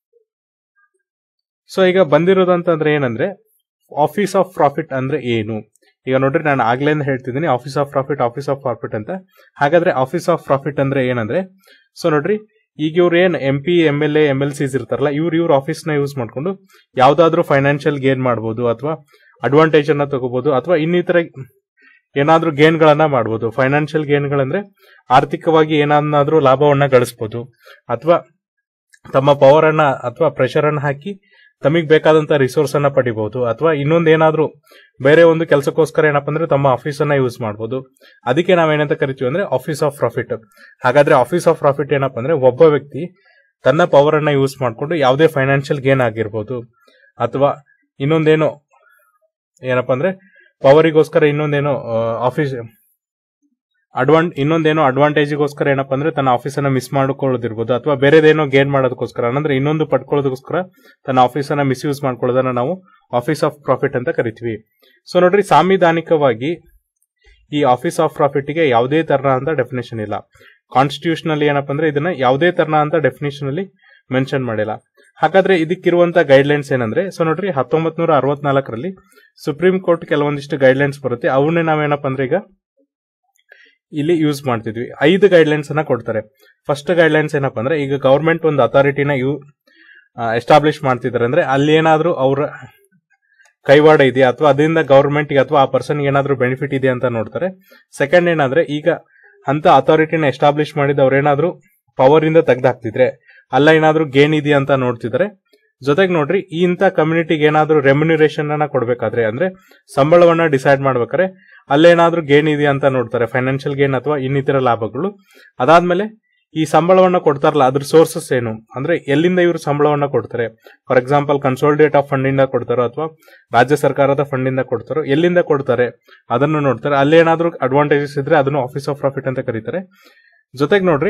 ಸೊ ಈಗ ಬಂದಿರೋದಂತಂದ್ರೆ ಏನಂದ್ರೆ ಆಫೀಸ್ ಆಫ್ ಪ್ರಾಫಿಟ್ ಅಂದ್ರೆ ಏನು? ಈಗ ನೋಡ್ರಿ ನಾನು ಆಗ್ಲೇ ಹೇಳ್ತಿದ್ದೀನಿ ಆಫೀಸ್ ಆಫ್ ಪ್ರಾಫಿಟ್ ಅಂತ. ಹಾಗಾದ್ರೆ ಆಫೀಸ್ ಆಫ್ ಪ್ರಾಫಿಟ್ ಅಂದ್ರೆ ಏನಂದ್ರೆ, ಸೊ ನೋಡ್ರಿ ಈಗ ಇವ್ರು ಏನ್ MP, MLA, MLCs ಇರ್ತಾರಲ್ಲ ಇವ್ರ ಆಫೀಸ್ ನ ಯೂಸ್ ಮಾಡ್ಕೊಂಡು ಯಾವ್ದಾದ್ರು ಫೈನಾನ್ಷಿಯಲ್ ಗೇನ್ ಮಾಡಬಹುದು ಅಥವಾ ಅಡ್ವಾಂಟೇಜ್ ಅನ್ನ ತಗೋಬಹುದು ಅಥವಾ ಇನ್ನಿತರ ಏನಾದ್ರೂ ಗೇನ್ ಗಳನ್ನ ಮಾಡಬಹುದು. ಫೈನಾನ್ಷಿಯಲ್ ಗೇನ್ ಗಳಂದ್ರೆ ಆರ್ಥಿಕವಾಗಿ ಏನಾದ್ರೂ ಲಾಭವನ್ನ ಗಳಿಸಬಹುದು ಅಥವಾ ತಮ್ಮ ಪವರ್ ಅನ್ನ ಅಥವಾ ಪ್ರೆಷರ್ ಅನ್ನ ಹಾಕಿ ತಮಗ್ ಬೇಕಾದಂತ ರಿಸೋರ್ಸ್ ಅನ್ನ ಪಡಿಬಹುದು ಅಥವಾ ಇನ್ನೊಂದು ಏನಾದ್ರೂ ಬೇರೆ ಒಂದು ಕೆಲಸಕ್ಕೋಸ್ಕರ ಏನಪ್ಪ ಅಂದ್ರೆ ತಮ್ಮ ಆಫೀಸ್ ಅನ್ನ ಯೂಸ್ ಮಾಡಬಹುದು. ಅದಕ್ಕೆ ನಾವೇನಂತ ಕರಿತೀವಿ ಅಂದ್ರೆ ಆಫೀಸ್ ಆಫ್ ಪ್ರಾಫಿಟ್. ಹಾಗಾದ್ರೆ ಆಫೀಸ್ ಆಫ್ ಪ್ರಾಫಿಟ್ ಏನಪ್ಪ ಅಂದ್ರೆ ಒಬ್ಬ ವ್ಯಕ್ತಿ ತನ್ನ ಪವರ್ ಅನ್ನ ಯೂಸ್ ಮಾಡ್ಕೊಂಡು ಯಾವುದೇ ಫೈನಾನ್ಷಿಯಲ್ ಗೇನ್ ಆಗಿರ್ಬೋದು ಅಥವಾ ಇನ್ನೊಂದೇನೋ ಏನಪ್ಪ ಅಂದ್ರೆ ಪವರಿಗೋಸ್ಕರ ಇನ್ನೊಂದೇನೋ ಅಡ್ವಾಂಟೇಜಿಗೋಸ್ಕರ ಏನಪ್ಪ ಅಂದ್ರೆ ತನ್ನ ಆಫೀಸ್ ಅನ್ನ ಮಿಸ್ ಮಾಡ್ಕೊಳ್ಳೋದಿರ್ಬೋದು ಅಥವಾ ಬೇರೆದೇನೋ ಗೇನ್ ಮಾಡೋದಕ್ಕೋಸ್ಕರ ಅಂದ್ರೆ ಇನ್ನೊಂದು ಪಡ್ಕೊಳ್ಳೋದಕ್ಕೋಸ್ಕರ ತನ್ನ ಆಫೀಸ್ ಅನ್ನ ಮಿಸ್ಯೂಸ್ ಮಾಡ್ಕೊಳ್ಳೋದನ್ನ ನಾವು ಆಫೀಸ್ ಆಫ್ ಪ್ರಾಫಿಟ್ ಅಂತ ಕರಿತೀವಿ. ಸೊ ನೋಡ್ರಿ ಸಾಂವಿಧಾನಿಕವಾಗಿ ಈ ಆಫೀಸ್ ಆಫ್ ಪ್ರಾಫಿಟ್ ಗೆ ಯಾವುದೇ ತರಹ ಅಂತ ಡೆಫಿನೇಷನ್ ಇಲ್ಲ. ಕಾನ್ಸ್ಟಿಟ್ಯೂಷನ್ ಏನಪ್ಪ ಅಂದ್ರೆ ಇದನ್ನ ಯಾವುದೇ ತರಹ ಅಂತ ಡೆಫಿನೇಷನ್ ಅಲ್ಲಿ ಮೆನ್ಷನ್ ಮಾಡಿಲ್ಲ. ಹಾಗಾದ್ರೆ ಇದಕ್ಕಿರುವಂತ ಗೈಡ್ಲೈನ್ಸ್ ಏನಂದ್ರೆ, ಸೊ ನೋಡ್ರಿ 1964ರಲ್ಲಿ ಸುಪ್ರೀಂ ಕೋರ್ಟ್ ಕೆಲವೊಂದಿಷ್ಟು ಗೈಡ್ಲೈನ್ಸ್ ಬರುತ್ತೆ. ಅವನ್ನೇ ನಾವೇನಪ್ಪ ಅಂದ್ರೆ ಈಗ ಇಲ್ಲಿ ಯೂಸ್ ಮಾಡ್ತಿದ್ವಿ. 5 ಗೈಡ್ಲೈನ್ಸ್ ಅನ್ನ ಕೊಡ್ತಾರೆ. ಫಸ್ಟ್ ಗೈಡ್ಲೈನ್ಸ್ ಏನಪ್ಪ ಅಂದ್ರೆ ಈಗ ಗವರ್ಮೆಂಟ್ ಒಂದು ಅಥಾರಿಟಿನ ಎಸ್ಟಾಬ್ಲಿಷ್ ಮಾಡ್ತಿದ್ದಾರೆ ಅಂದ್ರೆ ಅಲ್ಲಿ ಏನಾದ್ರೂ ಅವರ ಕೈವಾಡ ಇದೆಯಾ ಅಥವಾ ಅದರಿಂದ ಗವರ್ಮೆಂಟ್ ಅಥವಾ ಆ ಪರ್ಸನ್ ಏನಾದ್ರೂ ಬೆನಿಫಿಟ್ ಇದೆಯಾ ಅಂತ ನೋಡ್ತಾರೆ. ಸೆಕೆಂಡ್ ಏನಂದ್ರೆ ಈಗ ಅಂತ ಅಥಾರಿಟಿನ ಎಸ್ಟಾಬ್ಲಿಷ್ ಮಾಡಿದ ಅವ್ರೇನಾದ್ರೂ ಪವರ್ ಇಂದ ತೆಗೆದಾಕ್ತಿದ್ರೆ ಅಲ್ಲ ಏನಾದ್ರೂ ಗೇನ್ ಇದೆಯಾ ಅಂತ ನೋಡ್ತಿದ್ದಾರೆ. ಜೊತೆಗೆ ನೋಡ್ರಿ ಈ ಇಂಥ ಕಮ್ಯುನಿಟಿಗೆ ಏನಾದ್ರೂ ರೆಮ್ಯುನರೇಷನ್ ಅನ್ನ ಕೊಡ್ಬೇಕಾದ್ರೆ ಅಂದ್ರೆ ಸಂಬಳವನ್ನ ಡಿಸೈಡ್ ಮಾಡ್ಬೇಕಾದ್ರೆ ಅಲ್ಲೇನಾದ್ರೂ ಗೇನ್ ಇದೆಯಾ ಅಂತ ನೋಡ್ತಾರೆ, ಫೈನಾನ್ಷಿಯಲ್ ಗೇನ್ ಅಥವಾ ಇನ್ನಿತರ ಲಾಭಗಳು. ಅದಾದ್ಮೇಲೆ ಈ ಸಂಬಳವನ್ನ ಕೊಡ್ತಾರಲ್ಲ ಅದ್ರ ಸೋರ್ಸಸ್ ಏನು ಅಂದ್ರೆ ಎಲ್ಲಿಂದ ಇವರು ಸಂಬಳವನ್ನ ಕೊಡ್ತಾರೆ. For example consolidate of fund ಇಂದ ಕೊಡ್ತಾರೋ ಅಥವಾ ರಾಜ್ಯ ಸರ್ಕಾರದ ಫಂಡ್ ಇಂದ ಕೊಡ್ತಾರೋ, ಎಲ್ಲಿಂದ ಕೊಡ್ತಾರೆ ಅದನ್ನು ನೋಡ್ತಾರೆ. ಅಲ್ಲೇನಾದ್ರೂ ಅಡ್ವಾಂಟೇಜಸ್ ಇದ್ರೆ ಅದನ್ನು ಆಫೀಸ್ ಆಫ್ ಪ್ರಾಫಿಟ್ ಅಂತ ಕರೀತಾರೆ. ಜೊತೆಗೆ ನೋಡ್ರಿ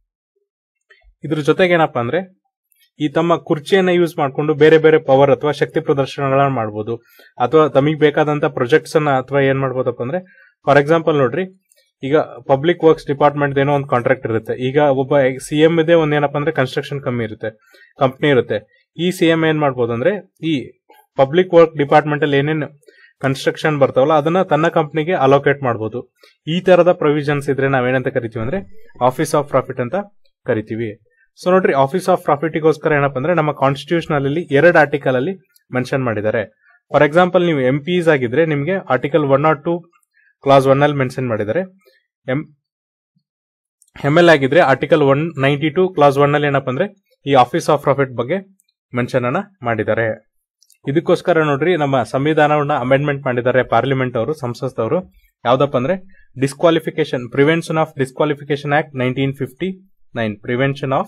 ಇದ್ರ ಜೊತೆಗೆ ಏನಪ್ಪಾ ಅಂದ್ರೆ ಈ ತಮ್ಮ ಕುರ್ಚಿಯನ್ನ ಯೂಸ್ ಮಾಡ್ಕೊಂಡು ಬೇರೆ ಬೇರೆ ಪವರ್ ಅಥವಾ ಶಕ್ತಿ ಪ್ರದರ್ಶನಗಳನ್ನ ಮಾಡಬಹುದು ಅಥವಾ ತಮಗೆ ಬೇಕಾದಂತ ಪ್ರಾಜೆಕ್ಟ್ಸ್ ಅನ್ನ ಅಥವಾ ಏನ್ ಮಾಡ್ಬೋದಪ್ಪ ಅಂದ್ರೆ ಫಾರ್ ಎಕ್ಸಾಂಪಲ್ ನೋಡ್ರಿ ಈಗ ಪಬ್ಲಿಕ್ ವರ್ಕ್ಸ್ ಡಿಪಾರ್ಟ್ಮೆಂಟ್ ಏನೋ ಒಂದು ಕಾಂಟ್ರಾಕ್ಟ್ ಇರುತ್ತೆ. ಈಗ ಒಬ್ಬ CM ಇದೆ ಒಂದೇನಪ್ಪ ಅಂದ್ರೆ ಕನ್ಸ್ಟ್ರಕ್ಷನ್ ಕಂಪ್ನಿ ಇರುತ್ತೆ. ಈ CM ಏನ್ ಮಾಡ್ಬೋದು ಅಂದ್ರೆ ಈ ಪಬ್ಲಿಕ್ ವರ್ಕ್ ಡಿಪಾರ್ಟ್ಮೆಂಟ್ ಅಲ್ಲಿ ಏನೇನು ಕನ್ಸ್ಟ್ರಕ್ಷನ್ ಬರ್ತಾವಲ್ಲ ಅದನ್ನ ತನ್ನ ಕಂಪ್ನಿಗೆ ಅಲೋಕೇಟ್ ಮಾಡಬಹುದು. ಈ ತರದ ಪ್ರೊವಿಷನ್ಸ್ ಇದ್ರೆ ನಾವೇನಂತ ಕರಿತೀವಿ ಅಂದ್ರೆ ಆಫೀಸ್ ಆಫ್ ಪ್ರಾಫಿಟ್ ಅಂತ ಕರಿತೀವಿ. ಸೊ ನೋಡ್ರಿ ಆಫೀಸ್ ಆಫ್ ಪ್ರಾಫಿಟ್ಗೋಸ್ಕರ ಏನಪ್ಪ ಅಂದ್ರೆ ನಮ್ಮ ಕಾನ್ಸ್ಟಿಟ್ಯೂಷನ್ ಅಲ್ಲಿ 2 ಆರ್ಟಿಕಲ್ ಅಲ್ಲಿ ಮೆನ್ಷನ್ ಮಾಡಿದ್ದಾರೆ. ಫಾರ್ ಎಕ್ಸಾಂಪಲ್ ನೀವು MPs ಆಗಿದ್ರೆ ನಿಮಗೆ ಆರ್ಟಿಕಲ್ 102 ಕ್ಲಾಸ್ 1 ಅಲ್ಲಿ ಮೆನ್ಷನ್ ಮಾಡಿದ್ದಾರೆ. ML ಆಗಿದ್ರೆ ಆರ್ಟಿಕಲ್ 192 ಕ್ಲಾಸ್ 1 ನಲ್ಲಿ ಏನಪ್ಪ ಅಂದ್ರೆ ಈ ಆಫೀಸ್ ಆಫ್ ಪ್ರಾಫಿಟ್ ಬಗ್ಗೆ ಮೆನ್ಷನ್ ಅನ್ನ ಮಾಡಿದ್ದಾರೆ. ಇದಕ್ಕೋಸ್ಕರ ನೋಡ್ರಿ ನಮ್ಮ ಸಂವಿಧಾನವನ್ನ ಅಮೆಂಡ್ಮೆಂಟ್ ಮಾಡಿದ್ದಾರೆ ಪಾರ್ಲಿಮೆಂಟ್ ಅವರು, ಸಂಸತ್ತವರು. ಯಾವ್ದಪ್ಪ ಅಂದ್ರೆ disqualification, prevention of disqualification act 1959, prevention of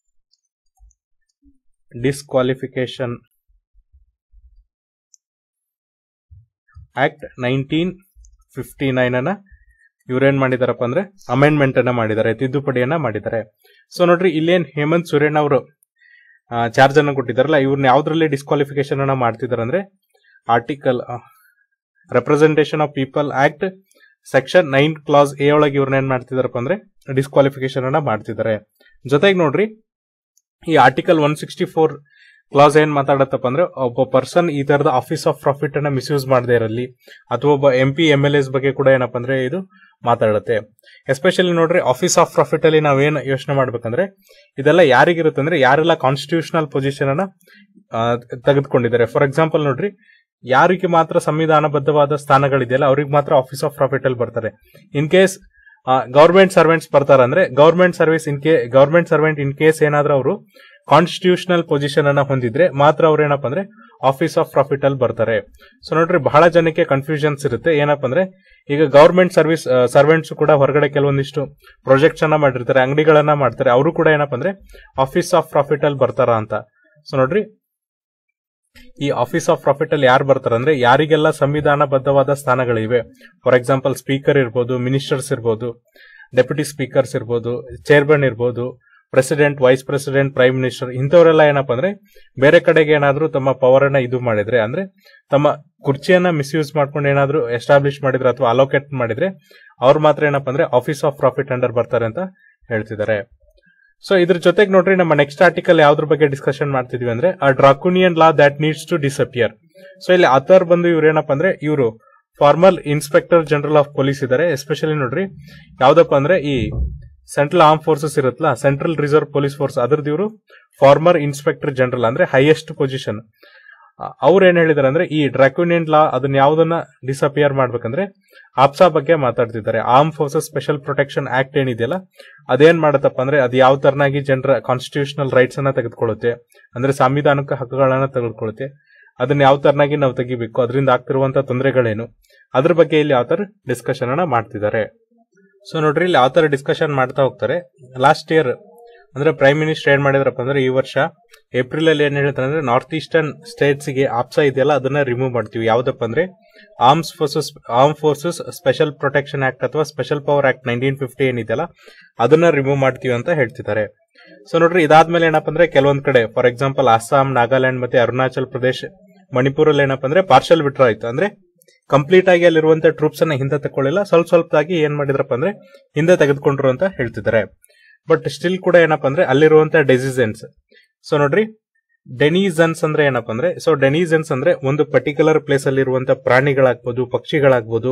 disqualification act 1959 ಅನ್ನ ಇವ್ರೇನ್ ಮಾಡಿದಾರಪ್ಪ ಅಂದ್ರೆ ಅಮೆಂಡ್ಮೆಂಟ್ ಅನ್ನ ಮಾಡಿದ್ದಾರೆ, ತಿದ್ದುಪಡಿಯನ್ನ ಮಾಡಿದ್ದಾರೆ. ಸೊ ನೋಡ್ರಿ ಇಲ್ಲೇನ್ ಹೇಮಂತ್ ಸೊರೇನ್ ಅವರು ಚಾರ್ಜ್ ಅನ್ನ ಕೊಟ್ಟಿದಾರಲ್ಲ, ಇವ್ರನ್ನ ಯಾವ್ದ್ರಲ್ಲಿ ಡಿಸ್ಕ್ವಾಲಿಫಿಕೇಶನ್ ಅನ್ನ ಮಾಡ್ತಿದಾರೆ ಅಂದ್ರೆ article representation of people act section 9 clause A ಒಳಗೆ ಇವ್ರನ್ನ ಏನ್ ಮಾಡ್ತಿದಾರಪ್ಪ ಅಂದ್ರೆ ಡಿಸ್ಕ್ವಾಲಿಫಿಕೇಶನ್ ಅನ್ನ ಮಾಡ್ತಿದ್ದಾರೆ. ಜೊತೆಗೆ ನೋಡ್ರಿ ಈ ಆರ್ಟಿಕಲ್ 164 ಕ್ಲಾಸ್ ಏನ್ ಮಾತಾಡತ್ತಪ್ಪ ಅಂದ್ರೆ ಒಬ್ಬ ಪರ್ಸನ್ ಈ ತರದ ಆಫೀಸ್ ಆಫ್ ಪ್ರಾಫಿಟ್ ಅನ್ನ ಮಿಸ್ಯೂಸ್ ಮಾಡದೇ ಇರಲಿ, ಅಥವಾ ಒಬ್ಬ MP MLAs ಬಗ್ಗೆ ಕೂಡ ಏನಪ್ಪ ಅಂದ್ರೆ ಇದು ಮಾತಾಡುತ್ತೆ. ಎಸ್ಪೆಷಲಿ ನೋಡ್ರಿ ಆಫೀಸ್ ಆಫ್ ಪ್ರಾಫಿಟ್ ಅಲ್ಲಿ ನಾವೇನ್ ಯೋಚನೆ ಮಾಡ್ಬೇಕಂದ್ರೆ ಇದೆಲ್ಲ ಯಾರಿಗಿರುತ್ತೆ ಅಂದ್ರೆ ಯಾರೆಲ್ಲ ಕಾನ್ಸ್ಟಿಟ್ಯೂಷನಲ್ ಪೊಸಿಷನ್ ಅನ್ನ ತೆಗೆದುಕೊಂಡಿದ್ದಾರೆ. ಫಾರ್ ಎಕ್ಸಾಂಪಲ್ ನೋಡ್ರಿ, ಯಾರಿಗೆ ಮಾತ್ರ ಸಂವಿಧಾನಬದ್ಧವಾದ ಸ್ಥಾನಗಳಿದೆಯಲ್ಲ ಅವ್ರಿಗೆ ಮಾತ್ರ ಆಫೀಸ್ ಆಫ್ ಪ್ರಾಫಿಟ್ ಅಲ್ಲಿ ಬರ್ತಾರೆ. ಇನ್ ಕೇಸ್ ಗವರ್ಮೆಂಟ್ ಸರ್ವೆಂಟ್ಸ್ ಬರ್ತಾರ ಅಂದ್ರೆ ಗವರ್ಮೆಂಟ್ ಸರ್ವೆಂಟ್ ಇನ್ ಕೇಸ್ ಏನಾದ್ರೂ ಅವರು ಕಾನ್ಸ್ಟಿಟ್ಯೂಷನಲ್ ಪೊಸಿಷನ್ ಅನ್ನ ಹೊಂದಿದ್ರೆ ಮಾತ್ರ ಅವ್ರು ಏನಪ್ಪ ಅಂದ್ರೆ ಆಫೀಸ್ ಆಫ್ ಪ್ರಾಫಿಟ್ ಅಲ್ಲಿ ಬರ್ತಾರೆ. ಸೊ ನೋಡ್ರಿ ಬಹಳ ಜನಕ್ಕೆ ಕನ್ಫ್ಯೂಷನ್ಸ್ ಇರುತ್ತೆ. ಏನಪ್ಪ ಅಂದ್ರೆ ಈಗ ಗವರ್ಮೆಂಟ್ ಸರ್ವೆಂಟ್ಸ್ ಕೂಡ ಹೊರಗಡೆ ಕೆಲವೊಂದಿಷ್ಟು ಪ್ರಾಜೆಕ್ಟ್ಸ್ ಅನ್ನ ಮಾಡಿರ್ತಾರೆ, ಅಂಗಡಿಗಳನ್ನ ಮಾಡ್ತಾರೆ, ಅವರು ಕೂಡ ಏನಪ್ಪ ಅಂದ್ರೆ ಆಫೀಸ್ ಆಫ್ ಪ್ರಾಫಿಟ್ ಅಲ್ಲಿ ಬರ್ತಾರ ಅಂತ. ಸೊ ನೋಡ್ರಿ ಈ ಆಫೀಸ್ ಆಫ್ ಪ್ರಾಫಿಟ್ ಅಲ್ಲಿ ಯಾರು ಬರ್ತಾರ ಅಂದ್ರೆ ಯಾರಿಗೆಲ್ಲ ಸಂವಿಧಾನಬದ್ಧವಾದ ಸ್ಥಾನಗಳಿವೆ. ಫಾರ್ ಎಕ್ಸಾಂಪಲ್ ಸ್ಪೀಕರ್ ಇರ್ಬೋದು, ಮಿನಿಸ್ಟರ್ಸ್ ಇರ್ಬೋದು, ಡೆಪ್ಯೂಟಿ ಸ್ಪೀಕರ್ಸ್ ಇರ್ಬೋದು, ಚೇರ್ಮನ್ ಇರ್ಬೋದು, president, vice president, prime minister, ಇಂಥವರೆಲ್ಲ ಏನಪ್ಪ ಅಂದ್ರೆ ಬೇರೆ ಕಡೆಗೆ ಏನಾದ್ರೂ ತಮ್ಮ ಪವರ್ ಅನ್ನ ಇದು ಮಾಡಿದ್ರೆ ಅಂದ್ರೆ ತಮ್ಮ ಕುರ್ಚಿಯನ್ನ ಮಿಸ್ಯೂಸ್ ಮಾಡ್ಕೊಂಡು ಏನಾದ್ರೂ ಎಸ್ಟಾಬ್ಲಿಷ್ ಮಾಡಿದ್ರೆ ಅಥವಾ ಅಲೋಕೇಟ್ ಮಾಡಿದ್ರೆ ಅವ್ರು ಮಾತ್ರ ಏನಪ್ಪ ಅಂದ್ರೆ ಆಫೀಸ್ ಆಫ್ ಪ್ರಾಫಿಟ್ ಅಂಡರ್ ಬರ್ತಾರೆ ಅಂತ ಹೇಳ್ತಿದ್ದಾರೆ. ಸೊ ಇದ್ರ ಜೊತೆಗೆ ನೋಡ್ರಿ ನಮ್ಮ ನೆಕ್ಸ್ಟ್ ಆರ್ಟಿಕಲ್ ಯಾವ್ದ್ರ ಬಗ್ಗೆ ಡಿಸ್ಕಷನ್ ಮಾಡ್ತಿದ್ವಿ ಅಂದ್ರೆ ಆ draconian law that needs to disappear. So ಇಲ್ಲಿ ಆಥರ್ ಬಂದು ಇವ್ರು ಏನಪ್ಪ ಅಂದ್ರೆ ಇವರು former inspector general of police ಇದ್ದಾರೆ. ಎಸ್ಪೆಷಲಿ ನೋಡ್ರಿ ಯಾವ್ದಪ್ಪ ಅಂದ್ರೆ ಈ ಸೆಂಟ್ರಲ್ ಆರ್ಮ್ ಫೋರ್ಸಸ್ ಇರುತ್ತಲ್ಲ, ಸೆಂಟ್ರಲ್ ರಿಸರ್ವ್ ಪೊಲೀಸ್ ಫೋರ್ಸ್, ಅದ್ರದ್ದು ಇವರು ಫಾರ್ಮರ್ ಇನ್ಸ್ಪೆಕ್ಟರ್ ಜನರಲ್ ಅಂದ್ರೆ ಹೈಯೆಸ್ಟ್ ಪೊಸಿಷನ್. ಅವ್ರು ಏನ್ ಹೇಳಿದಾರೆ ಅಂದ್ರೆ ಈ ಡ್ರಾಕುನಿಯನ್ ಲಾ ಅದನ್ನ ಯಾವ್ದನ್ನ ಡಿಸಪಿಯರ್ ಮಾಡ್ಬೇಕಂದ್ರೆ ಆಪ್ಸಾ ಬಗ್ಗೆ ಮಾತಾಡ್ತಿದ್ದಾರೆ. Arm forces special protection act ಏನಿದೆಯಲ್ಲ ಅದೇನ್ ಮಾಡತ್ತಪ್ಪ ಅಂದ್ರೆ ಅದು ಯಾವ ತರನಾಗಿ ಜನರ ಕಾನ್ಸ್ಟಿಟ್ಯೂಷನಲ್ ರೈಟ್ಸ್ ಅನ್ನ ತೆಗೆದುಕೊಳ್ಳುತ್ತೆ, ಅಂದ್ರೆ ಸಂವಿಧಾನಕ್ಕೆ ಹಕ್ಕುಗಳನ್ನ ತೆಗೆದುಕೊಳ್ಳುತ್ತೆ, ಅದನ್ನ ಯಾವ ತರನಾಗಿ ನಾವು ತೆಗಿಬೇಕು, ಅದರಿಂದ ಆಗ್ತಿರುವಂತಹ ತೊಂದರೆಗಳೇನು, ಅದ್ರ ಬಗ್ಗೆ ಇಲ್ಲಿ ಯಾವ ತರ ಡಿಸ್ಕಷನ್ ಅನ್ನ ಮಾಡ್ತಿದ್ದಾರೆ. ಸೊ ನೋಡ್ರಿ ಇಲ್ಲಿ ಯಾವ ತರ ಡಿಸ್ಕಷನ್ ಮಾಡ್ತಾ ಹೋಗ್ತಾರೆ. ಲಾಸ್ಟ್ ಇಯರ್ ಅಂದ್ರೆ ಪ್ರೈಮ್ ಮಿನಿಸ್ಟರ್ ಏನ್ ಮಾಡಿದ್ರಪ್ಪ ಅಂದ್ರೆ ಈ ವರ್ಷ ಏಪ್ರಿಲ್ ಅಲ್ಲಿ ಏನ್ ಹೇಳ್ತಾರೆ ಅಂದ್ರೆ ನಾರ್ತ್ ಈಸ್ಟರ್ನ್ ಸ್ಟೇಟ್ಸ್ ಗೆ ಆಪ್ಸಾ ಇದೆಯಲ್ಲ ಅದನ್ನ ರಿಮೂವ್ ಮಾಡ್ತೀವಿ. ಯಾವ್ದಪ್ಪ ಅಂದ್ರೆ arm forces special protection act ಅಥವಾ ಸ್ಪೆಷಲ್ ಪವರ್ ಆಕ್ಟ್ 1950 ಏನಿದೆಯಲ್ಲ ಅದನ್ನ ರಿಮೂವ್ ಮಾಡ್ತೀವಿ ಅಂತ ಹೇಳ್ತಿದ್ದಾರೆ. ಸೊ ನೋಡ್ರಿ ಇದಾದ್ಮೇಲೆ ಏನಪ್ಪ ಅಂದ್ರೆ ಕೆಲವೊಂದ್ ಕಡೆ ಫಾರ್ ಎಕ್ಸಾಂಪಲ್ ಅಸ್ಸಾಂ, ನಾಗಾಲ್ಯಾಂಡ್ ಮತ್ತೆ ಅರುಣಾಚಲ್ ಪ್ರದೇಶ್, ಮಣಿಪುರಲ್ಲಿ ಏನಪ್ಪ ಅಂದ್ರೆ ಪಾರ್ಷಲ್ ವಿಡ್ರಾ ಆಯ್ತು. ಅಂದ್ರೆ ಕಂಪ್ಲೀಟ್ ಆಗಿ ಅಲ್ಲಿರುವಂತಹ ಟ್ರೂಪ್ಸ್ ಅನ್ನ ಹಿಂದೆ ತಕೊಳ್ಳಿಲ್ಲ, ಸ್ವಲ್ಪದಾಗಿ ಏನ್ ಮಾಡಿದ್ರಪ್ಪ ಅಂದ್ರೆ ಹಿಂದೆ ತೆಗೆದುಕೊಂಡ್ರು ಅಂತ ಹೇಳ್ತಿದ್ದಾರೆ. ಬಟ್ ಸ್ಟಿಲ್ ಕೂಡ ಏನಪ್ಪ ಅಂದ್ರೆ ಅಲ್ಲಿರುವಂತಹ ಡೆಸಿಜನ್ಸ್. ಸೊ ನೋಡ್ರಿ ಡೆನಿಸನ್ಸ್ ಅಂದ್ರೆ ಏನಪ್ಪ ಅಂದ್ರೆ, ಸೊ ಡೆನಿಸನ್ಸ್ ಅಂದ್ರೆ ಒಂದು ಪರ್ಟಿಕ್ಯುಲರ್ ಪ್ಲೇಸ್ ಅಲ್ಲಿ ಇರುವಂತಹ ಪ್ರಾಣಿಗಳಾಗ್ಬೋದು, ಪಕ್ಷಿಗಳಾಗ್ಬೋದು,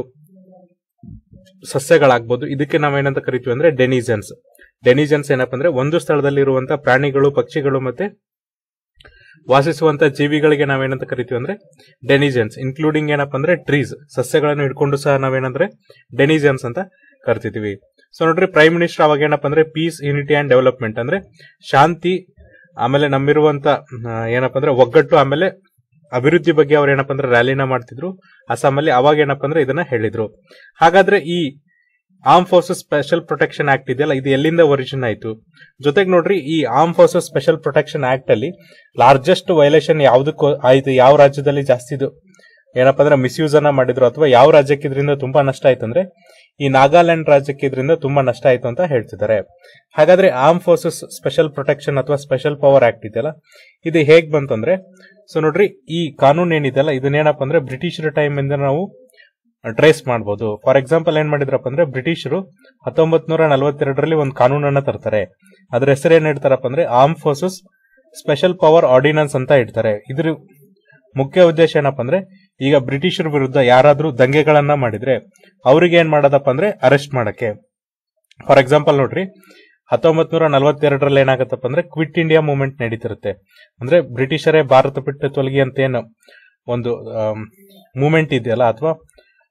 ಸಸ್ಯಗಳಾಗ್ಬೋದು, ಇದಕ್ಕೆ ನಾವೇನಂತ ಕರಿತೀವಿ ಅಂದ್ರೆ ಡೆನಿಸನ್ಸ್. ಡೆನಿಸನ್ಸ್ ಏನಪ್ಪ ಅಂದ್ರೆ ಒಂದು ಸ್ಥಳದಲ್ಲಿ ಇರುವಂತಹ ಪ್ರಾಣಿಗಳು, ಪಕ್ಷಿಗಳು ಮತ್ತೆ ವಾಸಿಸುವಂತ ಜೀವಿಗಳಿಗೆ ನಾವೇನಂತ ಕರಿತೀವಿ ಅಂದ್ರೆ ಡೆನಿಜನ್ಸ್, ಇನ್ಕ್ಲೂಡಿಂಗ್ ಏನಪ್ಪ ಅಂದ್ರೆ ಟ್ರೀಸ್, ಸಸ್ಯಗಳನ್ನು ಹಿಡ್ಕೊಂಡು ಸಹ ನಾವೇನಂದ್ರೆ ಡೆನಿಜನ್ಸ್ ಅಂತ ಕರಿತೀವಿ. ಸೊ ನೋಡ್ರಿ ಪ್ರೈಮ್ ಮಿನಿಸ್ಟರ್ ಅವಾಗ ಏನಪ್ಪ ಅಂದ್ರೆ ಪೀಸ್, ಯೂನಿಟಿ ಅಂಡ್ ಡೆವಲಪ್ಮೆಂಟ್ ಅಂದ್ರೆ ಶಾಂತಿ, ಆಮೇಲೆ ನಮ್ಮಿರುವಂತ ಏನಪ್ಪ ಅಂದ್ರೆ ಒಗ್ಗಟ್ಟು, ಆಮೇಲೆ ಅಭಿವೃದ್ಧಿ ಬಗ್ಗೆ ಅವ್ರು ಏನಪ್ಪ ಅಂದ್ರೆ ರ್ಯಾಲಿನ ಮಾಡ್ತಿದ್ರು ಅಸ್ಸಾಮಲ್ಲಿ. ಅವಾಗ ಏನಪ್ಪ ಅಂದ್ರೆ ಇದನ್ನ ಹೇಳಿದ್ರು. ಹಾಗಾದ್ರೆ ಈ arm forces special protection act ಇದೆಯಲ್ಲ ಇದು ಎಲ್ಲಿಂದ ಒರಿಜಿನ್ ಆಯ್ತು? ಜೊತೆಗೆ ನೋಡ್ರಿ ಈ arm forces special protection act ಅಲ್ಲಿ ಲಾರ್ಜೆಸ್ಟ್ ವೈಲೇಷನ್ ಯಾವ್ದಕ್ಕೂ ಆಯ್ತು, ಯಾವ ರಾಜ್ಯದಲ್ಲಿ ಜಾಸ್ತಿ ಏನಪ್ಪ ಅಂದ್ರೆ ಮಿಸ್ಯೂಸ್ ಅನ್ನ ಮಾಡಿದ್ರು, ಅಥವಾ ಯಾವ ರಾಜ್ಯಕ್ಕೆ ಇದರಿಂದ ತುಂಬಾ ನಷ್ಟ ಆಯ್ತು ಅಂದ್ರೆ ಈ ನಾಗಾಲ್ಯಾಂಡ್ ರಾಜ್ಯಕ್ಕೆ ಇದರಿಂದ ತುಂಬಾ ನಷ್ಟ ಆಯ್ತು ಅಂತ ಹೇಳ್ತಿದ್ದಾರೆ. ಹಾಗಾದ್ರೆ ಆರ್ಮ್ ಫೋರ್ಸಸ್ ಸ್ಪೆಷಲ್ ಪ್ರೊಟೆಕ್ಷನ್ ಅಥವಾ ಸ್ಪೆಷಲ್ ಪವರ್ ಆಕ್ಟ್ ಇದೆಯಲ್ಲ ಇದು ಹೇಗ್ ಬಂತಂದ್ರೆ, ಸೊ ನೋಡ್ರಿ ಈ ಕಾನೂನು ಏನಿದೆಯಲ್ಲ ಇದನ್ನೇನಪ್ಪ ಅಂದ್ರೆ ಬ್ರಿಟಿಷರ ಟೈಮ್ ಇಂದ ನಾವು ಟ್ರೇಸ್ ಮಾಡಬಹುದು. ಫಾರ್ ಎಕ್ಸಾಂಪಲ್ ಏನ್ ಮಾಡಿದ್ರಪ್ಪ ಅಂದ್ರೆ ಬ್ರಿಟಿಷರು 1942ರಲ್ಲಿ ಒಂದು ಕಾನೂನನ್ನ ತರ್ತಾರೆ. ಅದ್ರ ಹೆಸರು ಏನ್ ಇಡ್ತಾರಪ್ಪ ಅಂದ್ರೆ arm forces special power ordinance ಅಂತ ಇಡ್ತಾರೆ. ಇದ್ರ ಮುಖ್ಯ ಉದ್ದೇಶ ಏನಪ್ಪ ಅಂದ್ರೆ ಈಗ ಬ್ರಿಟಿಷರ ವಿರುದ್ಧ ಯಾರಾದ್ರೂ ದಂಗೆಗಳನ್ನ ಮಾಡಿದ್ರೆ ಅವ್ರಿಗೆ ಏನ್ ಮಾಡೋದಪ್ಪ ಅಂದ್ರೆ ಅರೆಸ್ಟ್ ಮಾಡಕ್ಕೆ. ಫಾರ್ ಎಕ್ಸಾಂಪಲ್ ನೋಡ್ರಿ 1942ರಲ್ಲಿ ಏನಾಗತ್ತಪ್ಪ ಅಂದ್ರೆ ಕ್ವಿಟ್ ಇಂಡಿಯಾ ಮೂವ್ಮೆಂಟ್ ನಡೀತಿರುತ್ತೆ. ಅಂದ್ರೆ ಬ್ರಿಟಿಷರೇ ಭಾರತ ಬಿಟ್ಟು ತೊಲಗಿ ಅಂತ ಏನು ಒಂದು ಮೂವ್ಮೆಂಟ್ ಇದೆಯಲ್ಲ, ಅಥವಾ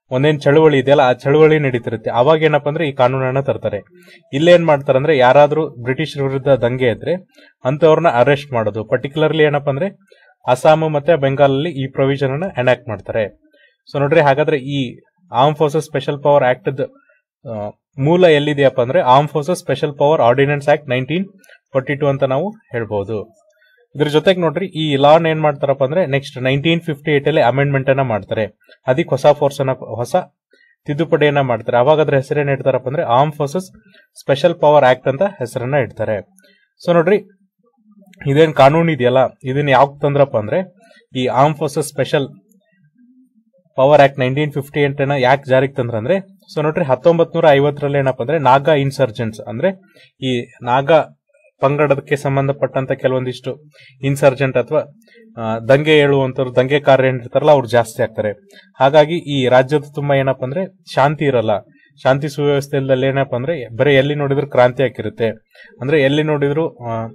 ಒಂದೇನ್ ಚಳುವಳಿ ಇದೆಯಲ್ಲ ಆ ಚಳುವಳಿ ನಡೀತಿರುತ್ತೆ. ಅವಾಗ ಏನಪ್ಪಾ ಅಂದ್ರೆ ಈ ಕಾನೂನನ್ನ ತರ್ತಾರೆ. ಇಲ್ಲೇನ್ ಮಾಡ್ತಾರೆ ಅಂದ್ರೆ ಯಾರಾದ್ರೂ ಬ್ರಿಟಿಷ್ ವಿರುದ್ಧ ದಂಗೆ ಇದ್ರೆ ಅಂತವ್ರನ್ನ ಅರೆಸ್ಟ್ ಮಾಡೋದು. ಪರ್ಟಿಕ್ಯುಲರ್ಲಿ ಏನಪ್ಪಾ ಅಂದ್ರೆ ಅಸ್ಸಾಂ ಮತ್ತೆ ಬೆಂಗಾಲಲ್ಲಿ ಈ ಪ್ರೊವಿಷನ್ ಅನ್ನ ಎನಾಕ್ಟ್ ಮಾಡ್ತಾರೆ. ಸೊ ನೋಡ್ರಿ, ಹಾಗಾದ್ರೆ ಈ arm forces special power act ಮೂಲ ಎಲ್ಲಿದೆಯಪ್ಪ ಅಂದ್ರೆ arm forces special power ordinance act 1942 ಅಂತ ನಾವು ಹೇಳ್ಬಹುದು. ಇದ್ರ ಜೊತೆಗೆ ನೋಡ್ರಿ, ಈ ಲಾನ್ ಏನ್ ಮಾಡ್ತಾರಪ್ಪ ಅಂದ್ರೆ ನೆಕ್ಸ್ಟ್ 1958 ಅಲ್ಲಿ ಅಮೆಂಡ್ಮೆಂಟ್ ಅನ್ನ ಮಾಡ್ತಾರೆ. ಅದಕ್ಕೆ ಹೊಸ ತಿದ್ದುಪಡಿಯನ್ನ ಮಾಡ್ತಾರೆ. ಅವಾಗ ಅದ್ರ ಹೆಸರೇನ್ ಇಡ್ತಾರಪ್ಪ ಅಂದ್ರೆ arm forces special power act ಅಂತ ಹೆಸರನ್ನ ಇಡ್ತಾರೆ. ಸೊ ನೋಡ್ರಿ, ಇದೇನ್ ಕಾನೂನು ಇದೆಯಲ್ಲ ಇದನ್ನ ಯಾಕೆ ತಂದ್ರಪ್ಪ ಅಂದ್ರೆ ಈ arm forces special power act 1958 ಯಾಕೆ ಜಾರಿಗೆ ತಂದ್ರ ಅಂದ್ರೆ, ಸೊ ನೋಡ್ರಿ 1950ರಲ್ಲಿ ಏನಪ್ಪಾ ಅಂದ್ರೆ ನಾಗಾ ಇನ್ಸರ್ಜೆಂಟ್ಸ್ ಅಂದ್ರೆ ಈ ನಾಗಾ ಪಂಗಡಕ್ಕೆ ಸಂಬಂಧಪಟ್ಟಂತ ಕೆಲವೊಂದಿಷ್ಟು ಇನ್ಸರ್ಜೆಂಟ್ ಅಥವಾ ದಂಗೆ ಏಳುವಂತವ್ರು, ದಂಗೆಕಾರ ಏನಿರ್ತಾರಲ್ಲ ಅವ್ರು ಜಾಸ್ತಿ ಆಗ್ತಾರೆ. ಹಾಗಾಗಿ ಈ ರಾಜ್ಯದ ತುಂಬಾ ಏನಪ್ಪಾ ಅಂದ್ರೆ ಶಾಂತಿ ಇರಲ್ಲ. ಶಾಂತಿ ಸುವ್ಯವಸ್ಥೆ ಇಲ್ಲದಲ್ಲಿ ಏನಪ್ಪಾ ಅಂದ್ರೆ ಬರೀ ಎಲ್ಲಿ ನೋಡಿದ್ರು ಕ್ರಾಂತಿ ಹಾಕಿರುತ್ತೆ. ಅಂದ್ರೆ ಎಲ್ಲಿ ನೋಡಿದ್ರು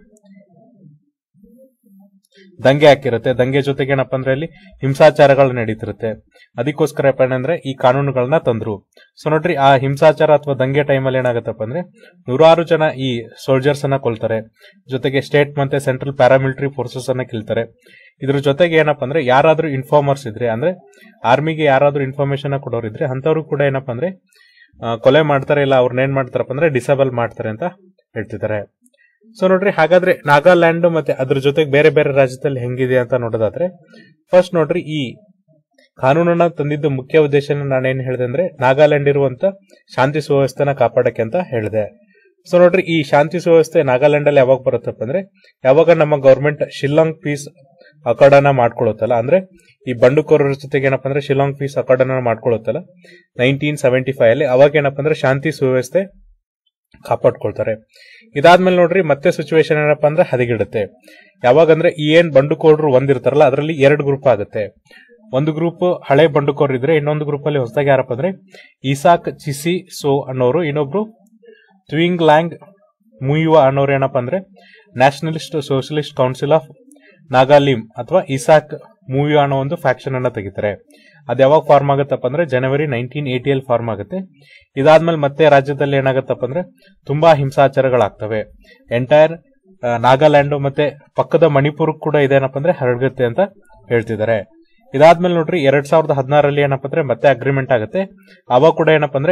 ದಂಗೆ ಹಾಕಿರುತ್ತೆ. ದಂಗೆ ಜೊತೆಗೆ ಏನಪ್ಪಾ ಅಂದ್ರೆ ಅಲ್ಲಿ ಹಿಂಸಾಚಾರಗಳು ನಡೀತಿರುತ್ತೆ. ಅದಕ್ಕೋಸ್ಕರ ಏನಂದ್ರೆ ಈ ಕಾನೂನುಗಳನ್ನ ತಂದ್ರು. ಸೊ ನೋಡ್ರಿ, ಆ ಹಿಂಸಾಚಾರ ಅಥವಾ ದಂಗೆ ಟೈಮಲ್ಲಿ ಏನಾಗತ್ತಪ್ಪ ಅಂದ್ರೆ ನೂರಾರು ಜನ ಈ ಸೋಲ್ಜರ್ಸ್ ಅನ್ನ ಕೊಲ್ತಾರೆ. ಜೊತೆಗೆ ಸ್ಟೇಟ್ ಮತ್ತೆ ಸೆಂಟ್ರಲ್ ಪ್ಯಾರಾಮಿಲಿಟರಿ ಫೋರ್ಸಸ್ ಅನ್ನ ಕಿಲ್ತಾರೆ. ಇದ್ರ ಜೊತೆಗೆ ಏನಪ್ಪಾ ಅಂದ್ರೆ ಯಾರಾದ್ರೂ ಇನ್ಫಾರ್ಮರ್ಸ್ ಇದ್ರೆ ಅಂದ್ರೆ ಆರ್ಮಿಗೆ ಯಾರಾದ್ರೂ ಇನ್ಫಾರ್ಮೇಶನ್ ಕೊಡೋರಿದ್ರೆ ಅಂತವ್ರು ಕೂಡ ಏನಪ್ಪಾ ಅಂದ್ರೆ ಕೊಲೆ ಮಾಡ್ತಾರೆ, ಇಲ್ಲ ಅವ್ರನ್ನ ಏನ್ ಮಾಡ್ತಾರಪ್ಪ ಅಂದ್ರೆ ಡಿಸೇಬಲ್ ಮಾಡ್ತಾರೆ ಅಂತ ಹೇಳ್ತಿದ್ದಾರೆ. ಸೊ ನೋಡ್ರಿ, ಹಾಗಾದ್ರೆ ನಾಗಾಲ್ಯಾಂಡ್ ಮತ್ತೆ ಅದ್ರ ಜೊತೆಗೆ ಬೇರೆ ಬೇರೆ ರಾಜ್ಯದಲ್ಲಿ ಹೆಂಗಿದೆ ಅಂತ ನೋಡೋದಾದ್ರೆ, ಫಸ್ಟ್ ನೋಡ್ರಿ, ಈ ಕಾನೂನನ್ನ ತಂದಿದ್ದ ಮುಖ್ಯ ಉದ್ದೇಶ ನಾನೇನ್ ಹೇಳಿದೆ ಅಂದ್ರೆ ನಾಗಾಲ್ಯಾಂಡ್ ಇರುವಂತ ಶಾಂತಿ ಸುವ್ಯವಸ್ಥೆನ ಕಾಪಾಡಕ್ಕೆ ಅಂತ ಹೇಳಿದೆ. ಸೊ ನೋಡ್ರಿ, ಈ ಶಾಂತಿ ಸುವ್ಯವಸ್ಥೆ ನಾಗಾಲ್ಯಾಂಡ್ ಅಲ್ಲಿ ಯಾವಾಗ ಬರುತ್ತಪ್ಪ ಅಂದ್ರೆ ಯಾವಾಗ ನಮ್ಮ ಗವರ್ಮೆಂಟ್ ಶಿಲ್ಲಾಂಗ್ ಪೀಸ್ ಅಕಾರ್ಡನ್ನ ಮಾಡ್ಕೊಳ್ಳುತ್ತಲ್ಲ, ಅಂದ್ರೆ ಈ ಬಂಡುಕೋರರ ಜೊತೆಗೆ ಏನಪ್ಪಾ ಅಂದ್ರೆ ಶಿಲ್ಲಾಂಗ್ ಪೀಸ್ ಅಕಾರ್ಡನ್ನ ಮಾಡ್ಕೊಳ್ಳುತ್ತಲ್ಲ 1975 ಅಲ್ಲಿ, ಅವಾಗ ಏನಪ್ಪಾ ಅಂದ್ರೆ ಶಾಂತಿ ಸುವ್ಯವಸ್ಥೆ ಕಾಪಾಡ್ಕೊಳ್ತಾರೆ. ಇದಾದ್ಮೇಲೆ ನೋಡ್ರಿ ಮತ್ತೆ ಸಿಚುವೇಶನ್ ಏನಪ್ಪಾ ಅಂದ್ರೆ ಹದಗೆಡುತ್ತೆ. ಯಾವಾಗಂದ್ರೆ ಈ ಏನ್ ಬಂಡುಕೋರರು ಒಂದಿರ್ತಾರಲ್ಲ ಅದರಲ್ಲಿ 2 ಗ್ರೂಪ್ ಆಗುತ್ತೆ. ಒಂದು ಗ್ರೂಪ್ ಹಳೆ ಬಂಡುಕೋರ್ ಇದ್ರೆ ಇನ್ನೊಂದು ಗ್ರೂಪ್ ಅಲ್ಲಿ ಹೊಸದಾಗಿ ಯಾರಪ್ಪ ಅಂದ್ರೆ ಇಸಾಕ್ ಚಿಸಿ ಸೋ ಅನ್ನೋರು, ಇನ್ನೊಬ್ರು ಟ್ವಿಂಗ್ ಲ್ಯಾಂಗ್ ಮುಯುವಾ ಅನ್ನೋರು ಏನಪ್ಪಾ ಅಂದ್ರೆ nationalist socialist council of Nagalim ಅಥವಾ ಇಸಾಕ್ ಮುಯುವಾ ಅನ್ನೋ ಒಂದು ಫ್ಯಾಕ್ಷನ್ ಅನ್ನ ತೆಗಿತಾರೆ. ಅದ್ ಯಾವಾಗ ಫಾರ್ಮ್ ಆಗುತ್ತಪ್ಪ ಅಂದ್ರೆ ಜನವರಿ 1980 ಅಲ್ಲಿ ಫಾರ್ಮ್ ಆಗುತ್ತೆ. ಇದಾದ್ಮೇಲೆ ಮತ್ತೆ ರಾಜ್ಯದಲ್ಲಿ ಏನಾಗುತ್ತಪ್ಪ ಅಂದ್ರೆ ತುಂಬಾ ಹಿಂಸಾಚಾರಗಳಾಗ್ತವೆ. ಎಂಟೈರ್ ನಾಗಾಲ್ಯಾಂಡ್ ಮತ್ತೆ ಪಕ್ಕದ ಮಣಿಪುರ್ ಕೂಡ ಇದೇನಪ್ಪ ಅಂದ್ರೆ ಹರಡುತ್ತೆ ಅಂತ ಹೇಳ್ತಿದ್ದಾರೆ. ಇದಾದ್ಮೇಲೆ ನೋಡ್ರಿ 2016ರಲ್ಲಿ ಏನಪ್ಪ ಅಂದ್ರೆ ಮತ್ತೆ ಅಗ್ರಿಮೆಂಟ್ ಆಗುತ್ತೆ. ಅವಾಗ ಕೂಡ ಏನಪ್ಪ ಅಂದ್ರೆ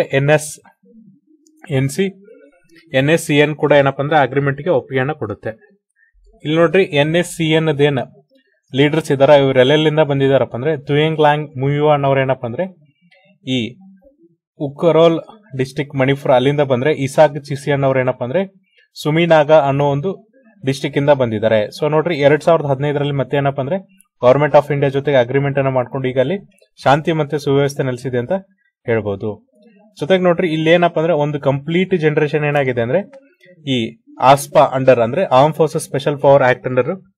NSCN ಕೂಡ ಏನಪ್ಪ ಅಂದ್ರೆ ಅಗ್ರಿಮೆಂಟ್ ಗೆ ಒಪ್ಪಿಗೆಯನ್ನ ಕೊಡುತ್ತೆ. ಇಲ್ಲಿ ನೋಡ್ರಿ NSCN ಅದೇನ ಲೀಡರ್ಸ್ ಇದಾರ, ಇವರೆಲ್ಲಿಂದ ಬಂದಿದಾರಪ್ಪ ಅಂದ್ರೆ ತುಯೆಂಗ್ ಲ್ಯಾಂಗ್ ಮುಯುವಾ ಅನ್ನೋರು ಏನಪ್ಪ ಅಂದ್ರೆ ಈ ಉಕ್ಕರೋಲ್ ಡಿಸ್ಟಿಕ್ ಮಣಿಪುರ ಅಲ್ಲಿಂದ ಬಂದ್ರೆ, ಇಸಾಕ್ ಚಿಸಿ ಅನ್ನೋರು ಏನಪ್ಪ ಅಂದ್ರೆ ಸುಮಿನಾಗಾ ಅನ್ನೋ ಒಂದು ಡಿಸ್ಟಿಕ್ ಇಂದ ಬಂದಿದ್ದಾರೆ. ಸೊ ನೋಡ್ರಿ 2015ರಲ್ಲಿ ಮತ್ತೆ ಏನಪ್ಪ ಅಂದ್ರೆ ಗವರ್ಮೆಂಟ್ ಆಫ್ ಇಂಡಿಯಾ ಜೊತೆಗೆ ಅಗ್ರಿಮೆಂಟ್ ಅನ್ನ ಮಾಡ್ಕೊಂಡು ಈಗ ಅಲ್ಲಿ ಶಾಂತಿ ಮತ್ತೆ ಸುವ್ಯವಸ್ಥೆ ನೆಲೆಸಿದೆ ಅಂತ ಹೇಳ್ಬಹುದು. ಜೊತೆಗೆ ನೋಡ್ರಿ ಇಲ್ಲಿ ಏನಪ್ಪ ಅಂದ್ರೆ ಒಂದು ಕಂಪ್ಲೀಟ್ ಜನರೇಷನ್ ಏನಾಗಿದೆ ಅಂದ್ರೆ ಈ ಆಸ್ಪಾ ಅಂಡರ್ ಅಂದ್ರೆ arm forces special power act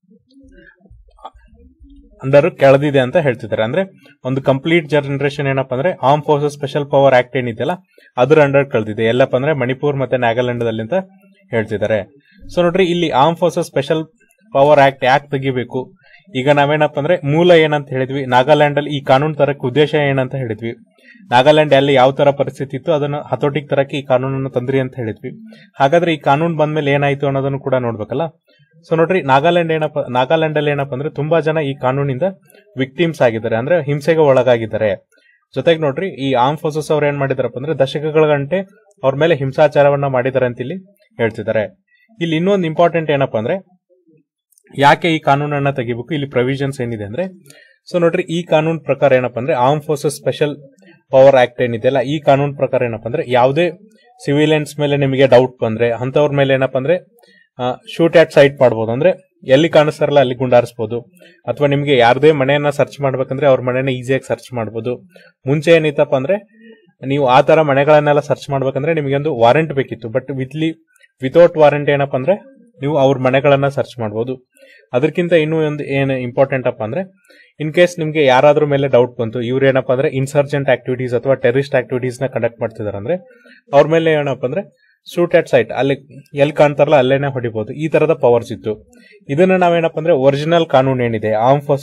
under ಕೆಳದಿದೆ ಅಂತ ಹೇಳ್ತಿದ್ದಾರೆ. ಅಂದ್ರೆ ಒಂದು ಕಂಪ್ಲೀಟ್ ಜನರೇಷನ್ ಏನಪ್ಪಾ ಅಂದ್ರೆ arm forces special power act ಏನಿದೆಯಲ್ಲ ಅದ್ರ ಅಂಡರ್ ಕಳೆದಿದೆ. ಎಲ್ಲಪ್ಪ ಅಂದ್ರೆ ಮಣಿಪುರ್ ಮತ್ತೆ ನಾಗಾಲ್ಯಾಂಡ್ ದಲ್ಲಿ ಅಂತ ಹೇಳ್ತಿದ್ದಾರೆ. ಸೊ ನೋಡ್ರಿ, ಇಲ್ಲಿ arm forces special power act ಯಾಕೆ ತೆಗಿಬೇಕು? ಈಗ ನಾವೇನಪ್ಪ ಅಂದ್ರೆ ಮೂಲ ಏನಂತ ಹೇಳಿದ್ವಿ, ನಾಗಾಲ್ಯಾಂಡ್ ಅಲ್ಲಿ ಈ ಕಾನೂನು ತರಕ್ಕೆ ಉದ್ದೇಶ ಏನಂತ ಹೇಳಿದ್ವಿ, ನಾಗಾಲ್ಯಾಂಡ್ ಅಲ್ಲಿ ಯಾವ ತರ ಪರಿಸ್ಥಿತಿ ಇತ್ತು ಅದನ್ನ ಹತೋಟಿಗೆ ತರಕ್ಕೆ ಈ ಕಾನೂನನ್ನು ತಂದ್ರಿ ಅಂತ ಹೇಳಿದ್ವಿ. ಹಾಗಾದ್ರೆ ಈ ಕಾನೂನು ಬಂದ್ಮೇಲೆ ಏನಾಯ್ತು ಅನ್ನೋದನ್ನು ಕೂಡ ನೋಡ್ಬೇಕಲ್ಲ. ಸೊ ನೋಡ್ರಿ, ನಾಗಾಲ್ಯಾಂಡ್ ಅಲ್ಲಿ ಏನಪ್ಪ ಅಂದ್ರೆ ತುಂಬಾ ಜನ ಈ ಕಾನೂನಿಂದ ವಿಕ್ಟಿಮ್ಸ್ ಆಗಿದ್ದಾರೆ, ಅಂದ್ರೆ ಹಿಂಸೆಗೆ ಒಳಗಾಗಿದ್ದಾರೆ. ಜೊತೆಗೆ ನೋಡ್ರಿ, ಈ ಆರ್ಮ್ ಫೋರ್ಸಸ್ ಅವ್ರು ಏನ್ ಮಾಡಿದಾರಪ್ಪ ಅಂದ್ರೆ ದಶಕಗಳ ಗಂಟೆ ಅವ್ರ ಮೇಲೆ ಹಿಂಸಾಚಾರವನ್ನ ಮಾಡಿದ್ದಾರೆ ಅಂತ ಇಲ್ಲಿ ಹೇಳ್ತಿದ್ದಾರೆ. ಇಲ್ಲಿ ಇನ್ನೊಂದು ಇಂಪಾರ್ಟೆಂಟ್ ಏನಪ್ಪಾ ಅಂದ್ರೆ ಯಾಕೆ ಈ ಕಾನೂನನ್ನ ತೆಗಿಬೇಕು, ಇಲ್ಲಿ ಪ್ರೊವಿಷನ್ಸ್ ಏನಿದೆ ಅಂದ್ರೆ, ಸೊ ನೋಡ್ರಿ ಈ ಕಾನೂನು ಪ್ರಕಾರ ಏನಪ್ಪಾ ಅಂದ್ರೆ arm forces special power act ಏನಿದೆಯಲ್ಲ ಈ ಕಾನೂನು ಪ್ರಕಾರ ಏನಪ್ಪಾ ಅಂದ್ರೆ ಯಾವುದೇ ಸಿವಿಲಿಯನ್ಸ್ ಮೇಲೆ ನಿಮಗೆ ಡೌಟ್ ಬಂದ್ರೆ ಅಂತವ್ರ ಮೇಲೆ ಏನಪ್ಪಾ ಅಂದ್ರೆ ಶೂಟ್ ಆಟ್ ಸೈಟ್ ಮಾಡಬಹುದು. ಅಂದ್ರೆ ಎಲ್ಲಿ ಕಾಣಿಸ್ತಾರಲ್ಲ ಅಲ್ಲಿ ಗುಂಡಾರಿಸಬಹುದು. ಅಥವಾ ನಿಮ್ಗೆ ಯಾರದೇ ಮನೆಯನ್ನ ಸರ್ಚ್ ಮಾಡ್ಬೇಕಂದ್ರೆ ಅವ್ರ ಮನೆಯನ್ನ ಈಸಿಯಾಗಿ ಸರ್ಚ್ ಮಾಡಬಹುದು. ಮುಂಚೆ ಏನಿತ್ತಪ್ಪ ಅಂದ್ರೆ ನೀವು ಆ ತರ ಮನೆಗಳನ್ನೆಲ್ಲ ಸರ್ಚ್ ಮಾಡ್ಬೇಕಂದ್ರೆ ನಿಮಗೆ ಒಂದು ವಾರೆಂಟ್ ಬೇಕಿತ್ತು. ಬಟ್ ವಿತೌಟ್ ವಾರೆಂಟ್ ಏನಪ್ಪಾ ಅಂದ್ರೆ ನೀವು ಅವ್ರ ಮನೆಗಳನ್ನ ಸರ್ಚ್ ಮಾಡಬಹುದು. ಅದಕ್ಕಿಂತ ಇನ್ನೂ ಒಂದು ಏನು ಇಂಪಾರ್ಟೆಂಟ್ ಅಪ್ಪ ಅಂದ್ರೆ ಇನ್ ಕೇಸ್ ನಿಮ್ಗೆ ಯಾರಾದ್ರೂ ಮೇಲೆ ಡೌಟ್ ಬಂತು, ಇವ್ರು ಏನಪ್ಪಾ ಅಂದ್ರೆ ಇನ್ಸರ್ಜೆಂಟ್ ಆಕ್ಟಿವಿಟೀಸ್ ಅಥವಾ ಟೆರರಿಸ್ಟ್ ಆಕ್ಟಿವಿಟೀಸ್ ನ ಕಂಡಕ್ಟ್ ಮಾಡ್ತಿದಾರೆ ಅಂದ್ರೆ ಅವ್ರ ಮೇಲೆ ಏನಪ್ಪಾ ಅಂದ್ರೆ ಶೂಟ್ ಅಟ್ ಸೈಟ್ ಅಲ್ಲಿ ಎಲ್ಲಿ ಕಾಣ್ತಾರಲ್ಲ ಅಲ್ಲೇನೆ ಹೊಡಿಬಹುದು. ಈ ತರದ ಪವರ್ಸ್ ಇತ್ತು. ಇದನ್ನ ನಾವೇನಪ್ಪ ಅಂದ್ರೆ ಒರಿಜಿನಲ್ ಕಾನೂನು ಏನಿದೆ arm forces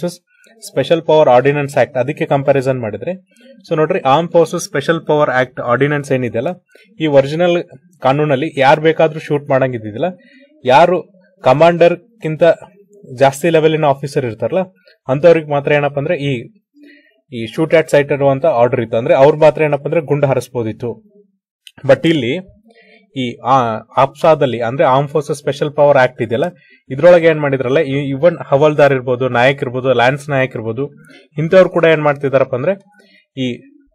special power ordinance act ಅದಕ್ಕೆ ಕಂಪ್ಯಾರಿಸನ್ ಮಾಡಿದ್ರೆ, ಸೊ ನೋಡ್ರಿ arm forces special power act ordinance ಏನಿದೆಯಲ್ಲ, ಈ ಒರಿಜಿನಲ್ ಕಾನೂನಲ್ಲಿ ಯಾರು ಬೇಕಾದ್ರೂ ಶೂಟ್ ಮಾಡಂಗಿದ್ದಿಲ್ಲ, ಯಾರು ಕಮಾಂಡರ್ ಕಿಂತ ಜಾಸ್ತಿ ಲೆವೆಲಿನ ಆಫೀಸರ್ ಇರ್ತಾರಲ್ಲ ಅಂತವ್ರಿಗೆ ಮಾತ್ರ ಏನಪ್ಪಾ ಅಂದ್ರೆ ಈ ಶೂಟ್ ಆಟ್ ಸೈಟ್ ಇರುವಂತ ಆರ್ಡರ್ ಇತ್ತು. ಅಂದ್ರೆ ಅವ್ರು ಮಾತ್ರ ಏನಪ್ಪಾ ಅಂದ್ರೆ ಗುಂಡು ಹಾರಿಸಬಹುದಿತ್ತು. ಬಟ್ ಇಲ್ಲಿ ಈ ಆಪ್ಸಾದಲ್ಲಿ ಅಂದ್ರೆ arm forces special power act ಇದೆಯಲ್ಲ, ಇದ್ರೊಳಗೆ ಏನ್ ಮಾಡಿದ್ರಲ್ಲ, ಇವನ್ ಹವಲ್ದಾರ್ ಇರ್ಬೋದು, ನಾಯಕ್ ಇರ್ಬೋದು, ಲ್ಯಾನ್ಸ್ ನಾಯಕ್ ಇರ್ಬೋದು, ಇಂಥವ್ರು ಕೂಡ ಏನ್ ಮಾಡ್ತಿದಾರಪ್ಪ ಅಂದ್ರೆ ಈ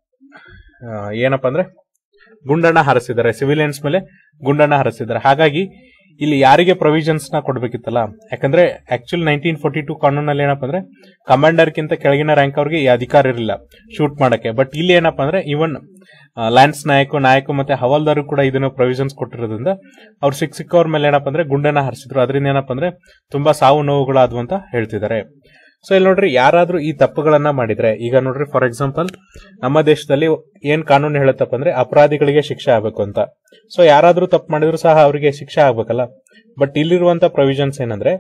ಏನಪ್ಪಾ ಅಂದ್ರೆ ಗುಂಡನ್ನ ಹಾರಿಸಿದ್ದಾರೆ, ಸಿವಿಲಿಯನ್ಸ್ ಮೇಲೆ ಗುಂಡನ್ನ ಹಾರಿಸಿದ್ದಾರೆ. ಹಾಗಾಗಿ ಇಲ್ಲಿ ಯಾರಿಗೆ ಪ್ರೊವಿಷನ್ಸ್ ನ ಕೊಡ್ಬೇಕಿತ್ತಲ್ಲ, ಯಾಕಂದ್ರೆ ಆಕ್ಚುಲಿ 1942 ಕಾನೂನಲ್ಲಿ ಏನಪ್ಪಾ ಅಂದ್ರೆ ಕಮಾಂಡರ್ ಕಿಂತ ಕೆಳಗಿನ ರ್ಯಾಂಕ್ ಅವ್ರಿಗೆ ಈ ಅಧಿಕಾರ ಇರಲಿಲ್ಲ ಶೂಟ್ ಮಾಡಕ್ಕೆ. ಬಟ್ ಇಲ್ಲಿ ಏನಪ್ಪಾ ಅಂದ್ರೆ ಇವನ್ ಲ್ಯಾನ್ಸ್ ನಾಯಕು ಮತ್ತೆ ಹವಾಲ್ದಾರು ಕೂಡ ಇದನ್ನ ಪ್ರೊವಿಷನ್ಸ್ ಕೊಟ್ಟಿರೋದ್ರಿಂದ ಅವ್ರು ಸಿಕ್ಕವ್ರ ಮೇಲೆ ಏನಪ್ಪಾ ಅಂದ್ರೆ ಗುಂಡನ್ನ ಹಾರಿಸಿದ್ರು. ಅದರಿಂದ ಏನಪ್ಪಾ ಅಂದ್ರೆ ತುಂಬಾ ಸಾವು ನೋವುಗಳಾದ್ವು ಅಂತ ಹೇಳ್ತಿದ್ದಾರೆ. ಸೊ ಇಲ್ಲಿ ನೋಡ್ರಿ, ಯಾರಾದ್ರೂ ಈ ತಪ್ಪುಗಳನ್ನ ಮಾಡಿದ್ರೆ, ಈಗ ನೋಡ್ರಿ ಫಾರ್ ಎಕ್ಸಾಂಪಲ್ ನಮ್ಮ ದೇಶದಲ್ಲಿ ಏನ್ ಕಾನೂನು ಹೇಳುತ್ತಪ್ಪ ಅಂದ್ರೆ ಅಪರಾಧಿಗಳಿಗೆ ಶಿಕ್ಷೆ ಆಗಬೇಕು ಅಂತ. ಸೊ ಯಾರಾದ್ರೂ ತಪ್ಪು ಮಾಡಿದ್ರು ಸಹ ಅವರಿಗೆ ಶಿಕ್ಷೆ ಆಗ್ಬೇಕಲ್ಲ. ಬಟ್ ಇಲ್ಲಿರುವಂತ ಪ್ರೊವಿಷನ್ಸ್ ಏನಂದ್ರೆ,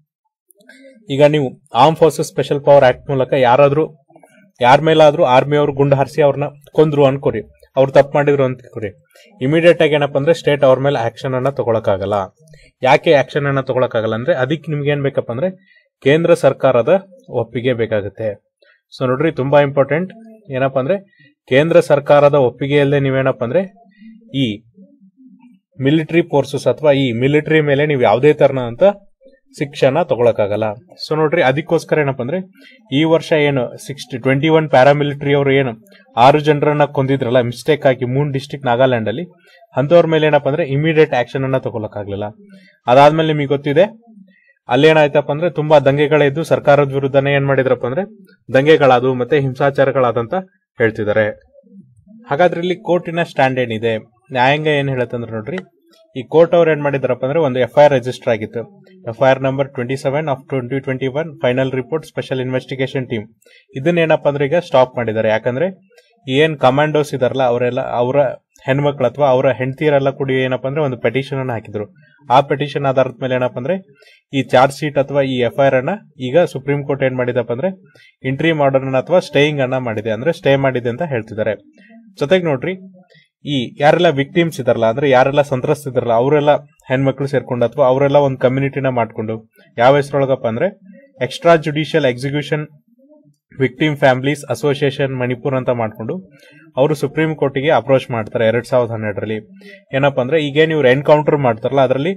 ಈಗ ನೀವು arm forces special power act ಮೂಲಕ ಯಾರ ಮೇಲಾದ್ರೂ ಆರ್ಮಿ ಅವರು ಗುಂಡು ಹಾರಿಸಿ ಅವ್ರನ್ನ ಕೊಂದ್ರು ಅನ್ಕೋರಿ, ಅವ್ರು ತಪ್ಪು ಮಾಡಿದ್ರು ಅನ್ಕೋರಿ, ಇಮಿಡಿಯೇಟ್ ಆಗಿ ಏನಪ್ಪಾ ಅಂದ್ರೆ ಸ್ಟೇಟ್ ಅವ್ರ ಮೇಲೆ ಆಕ್ಷನ್ ಅನ್ನ ತಗೊಳಕಾಗಲ್ಲ. ಯಾಕೆ ಆಕ್ಷನ್ ಅನ್ನ ತಗೊಳಕಾಗಲ್ಲ ಅಂದ್ರೆ, ಅದಕ್ಕೆ ನಿಮ್ಗೆ ಏನ್ ಬೇಕಪ್ಪ ಅಂದ್ರೆ ಕೇಂದ್ರ ಸರ್ಕಾರದ ಒಪ್ಪಿಗೆ ಬೇಕಾಗುತ್ತೆ. ಸೊ ನೋಡ್ರಿ, ತುಂಬಾ ಇಂಪಾರ್ಟೆಂಟ್. ಏನಪ್ಪಾ ಅಂದ್ರೆ ಕೇಂದ್ರ ಸರ್ಕಾರದ ಒಪ್ಪಿಗೆ ಇಲ್ಲದೆ ನೀವೇನಪ್ಪ ಅಂದ್ರೆ ಈ ಮಿಲಿಟರಿ ಫೋರ್ಸಸ್ ಅಥವಾ ಈ ಮಿಲಿಟರಿ ಮೇಲೆ ನೀವು ಯಾವುದೇ ತರನಾದಂತ ಶಿಕ್ಷಣ ತಗೊಳಕಾಗಲ್ಲ. ಸೊ ನೋಡ್ರಿ, ಅದಕ್ಕೋಸ್ಕರ ಏನಪ್ಪಾ ಅಂದ್ರೆ ಈ ವರ್ಷ ಏನು 21 ಪ್ಯಾರಾಮಿಲಿಟರಿ ಅವರು ಏನು 6 ಜನರನ್ನ ಕೊಂದಿದ್ರಲ್ಲ ಮಿಸ್ಟೇಕ್ ಆಗಿ ಮೂನ್ ಡಿಸ್ಟ್ರಿಕ್ಟ್ ನಾಗಾಲ್ಯಾಂಡ್ ಅಲ್ಲಿ, ಅಂತವ್ರ ಮೇಲೆ ಏನಪ್ಪಾ ಅಂದ್ರೆ ಇಮಿಡಿಯೇಟ್ ಆಕ್ಷನ್ ಅನ್ನ ತಗೊಳಕಾಗ್ಲಿಲ್ಲ. ಅದಾದ್ಮೇಲೆ ನಿಮಗೆ ಗೊತ್ತಿದೆ ಅಲ್ಲೇನಾಯ್ತಪ್ಪ ಅಂದ್ರೆ ತುಂಬಾ ದಂಗೆಗಳಿದ್ದು ಸರ್ಕಾರದ ವಿರುದ್ಧನೇ ಏನ್ ಮಾಡಿದ್ರಪ್ಪ ಅಂದ್ರೆ ದಂಗೆಗಳಾದವು ಮತ್ತೆ ಹಿಂಸಾಚಾರಗಳಾದಂತ ಹೇಳ್ತಿದ್ದಾರೆ. ಹಾಗಾದ್ರೆ ಇಲ್ಲಿ ಕೋರ್ಟಿನ ಸ್ಟ್ಯಾಂಡ್ ಏನಿದೆ, ನ್ಯಾಯಾಂಗ ಏನ್ ಹೇಳತ್ತಂದ್ರೆ ನೋಡ್ರಿ, ಈ ಕೋರ್ಟ್ ಅವ್ರು ಏನ್ ಮಾಡಿದಾರಪ್ಪ ಅಂದ್ರೆ ಒಂದು FIR ರಿಜಿಸ್ಟರ್ ಆಗಿತ್ತು, FIR number 27 of 2021 final report special investigation team. ಇದನ್ನ ಏನಪ್ಪಾ ಅಂದ್ರೆ ಈಗ ಸ್ಟಾಪ್ ಮಾಡಿದ್ದಾರೆ. ಯಾಕಂದ್ರೆ ಏನ್ ಕಮಾಂಡೋಸ್ ಇದಾರಲ್ಲ ಅವರ ಹೆಣ್ಮಕ್ಳು ಅಥವಾ ಅವರ ಹೆಂಡತಿಯರೆಲ್ಲ ಕೂಡ ಏನಪ್ಪಾ ಅಂದ್ರೆ ಒಂದು ಪೆಟಿಷನ್ ಅನ್ನ ಹಾಕಿದ್ರು. ಆ ಪೆಟಿಷನ್ ಆಧಾರದ ಮೇಲೆ ಏನಪ್ಪಾ ಅಂದ್ರೆ ಈ ಚಾರ್ಜ್ ಶೀಟ್ ಅಥವಾ ಈ FIR ಅನ್ನ ಈಗ ಸುಪ್ರೀಂ ಕೋರ್ಟ್ ಏನ್ ಮಾಡಿದಪ್ಪ ಅಂದ್ರೆ ಇಂಟ್ರೀಮ್ ಆರ್ಡರ್ ಅಥವಾ ಸ್ಟೇಯಿಂಗ್ ಅನ್ನ ಮಾಡಿದೆ, ಅಂದ್ರೆ ಸ್ಟೇ ಮಾಡಿದೆ ಅಂತ ಹೇಳ್ತಿದ್ದಾರೆ. ಜೊತೆಗೆ ನೋಡ್ರಿ, ಈ ಯಾರೆಲ್ಲ ವಿಕ್ಟಿಮ್ಸ್ ಇದಾರಲ್ಲ, ಅಂದ್ರೆ ಯಾರೆಲ್ಲ ಸಂತ್ರಸ್ತಿದಾರಲ್ಲ ಅವರೆಲ್ಲ ಹೆಣ್ಮಕ್ಳು ಸೇರ್ಕೊಂಡು ಅಥವಾ ಅವರೆಲ್ಲ ಒಂದು ಕಮ್ಯುನಿಟಿನ ಮಾಡ್ಕೊಂಡು ಯಾವ ಹೆಸರೊಳಗಪ್ಪ ಅಂದ್ರೆ extra judicial execution victim families association Manipur ಅಂತ ಮಾಡ್ಕೊಂಡು ಅವರು ಸುಪ್ರೀಂ ಕೋರ್ಟಿಗೆ ಅಪ್ರೋಚ್ ಮಾಡ್ತಾರೆ 2012ರಲ್ಲಿ. ಏನಪ್ಪಾ ಅಂದ್ರೆ ಈಗೇನು ಇವ್ರು ಎನ್ಕೌಂಟರ್ ಮಾಡ್ತಾರಲ್ಲ ಅದರಲ್ಲಿ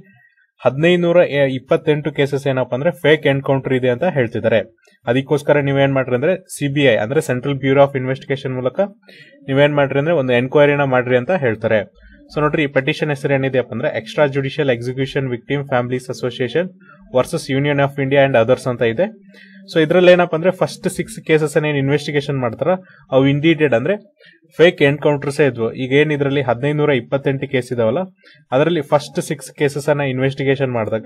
1528 ಕೇಸಸ್ ಏನಪ್ಪಾ ಅಂದ್ರೆ ಫೇಕ್ ಎನ್ಕೌಂಟರ್ ಇದೆ ಅಂತ ಹೇಳ್ತಿದ್ದಾರೆ. ಅದಕ್ಕೋಸ್ಕರ ನೀವೇನ್ ಮಾಡ್ರಿ ಅಂದ್ರೆ CBI ಅಂದ್ರೆ ಸೆಂಟ್ರಲ್ ಬ್ಯೂರೋ ಆಫ್ ಇನ್ವೆಸ್ಟಿಗೇಷನ್ ಮೂಲಕ ನೀವೇನ್ ಮಾಡ್ರಿ ಅಂದ್ರೆ ಒಂದು ಎನ್ಕ್ವೈರಿನ ಮಾಡ್ರಿ ಅಂತ ಹೇಳ್ತಾರೆ. ಸೊ ನೋಡ್ರಿ, ಈ ಪೆಟಿಷನ್ ಹೆಸರು ಏನಿದೆಯಪ್ಪ ಅಂದ್ರೆ extra judicial execution victim families association versus union of India and others ಅಂತ ಇದೆ. ಸೊ ಇದ್ರಲ್ಲಿ ಏನಪ್ಪಾ ಅಂದ್ರೆ ಫಸ್ಟ್ 6 ಕೇಸಸ್ ಏನ್ ಇನ್ವೆಸ್ಟಿಗೇಷನ್ ಮಾಡ್ತಾರ ಅವು ಇಂಡಿಟೆಡ್ ಅಂದ್ರೆ ಫೇಕ್ ಎನ್ಕೌಂಟರ್ಸ್ ಇದ್ವು. ಈಗ ಏನ್ ಇದರಲ್ಲಿ 1528 ಕೇಸ್ ಇದಾವಲ್ಲ ಅದರಲ್ಲಿ ಫಸ್ಟ್ 6 ಕೇಸಸ್ ಅನ್ನ ಇನ್ವೆಸ್ಟಿಗೇಷನ್ ಮಾಡಿದಾಗ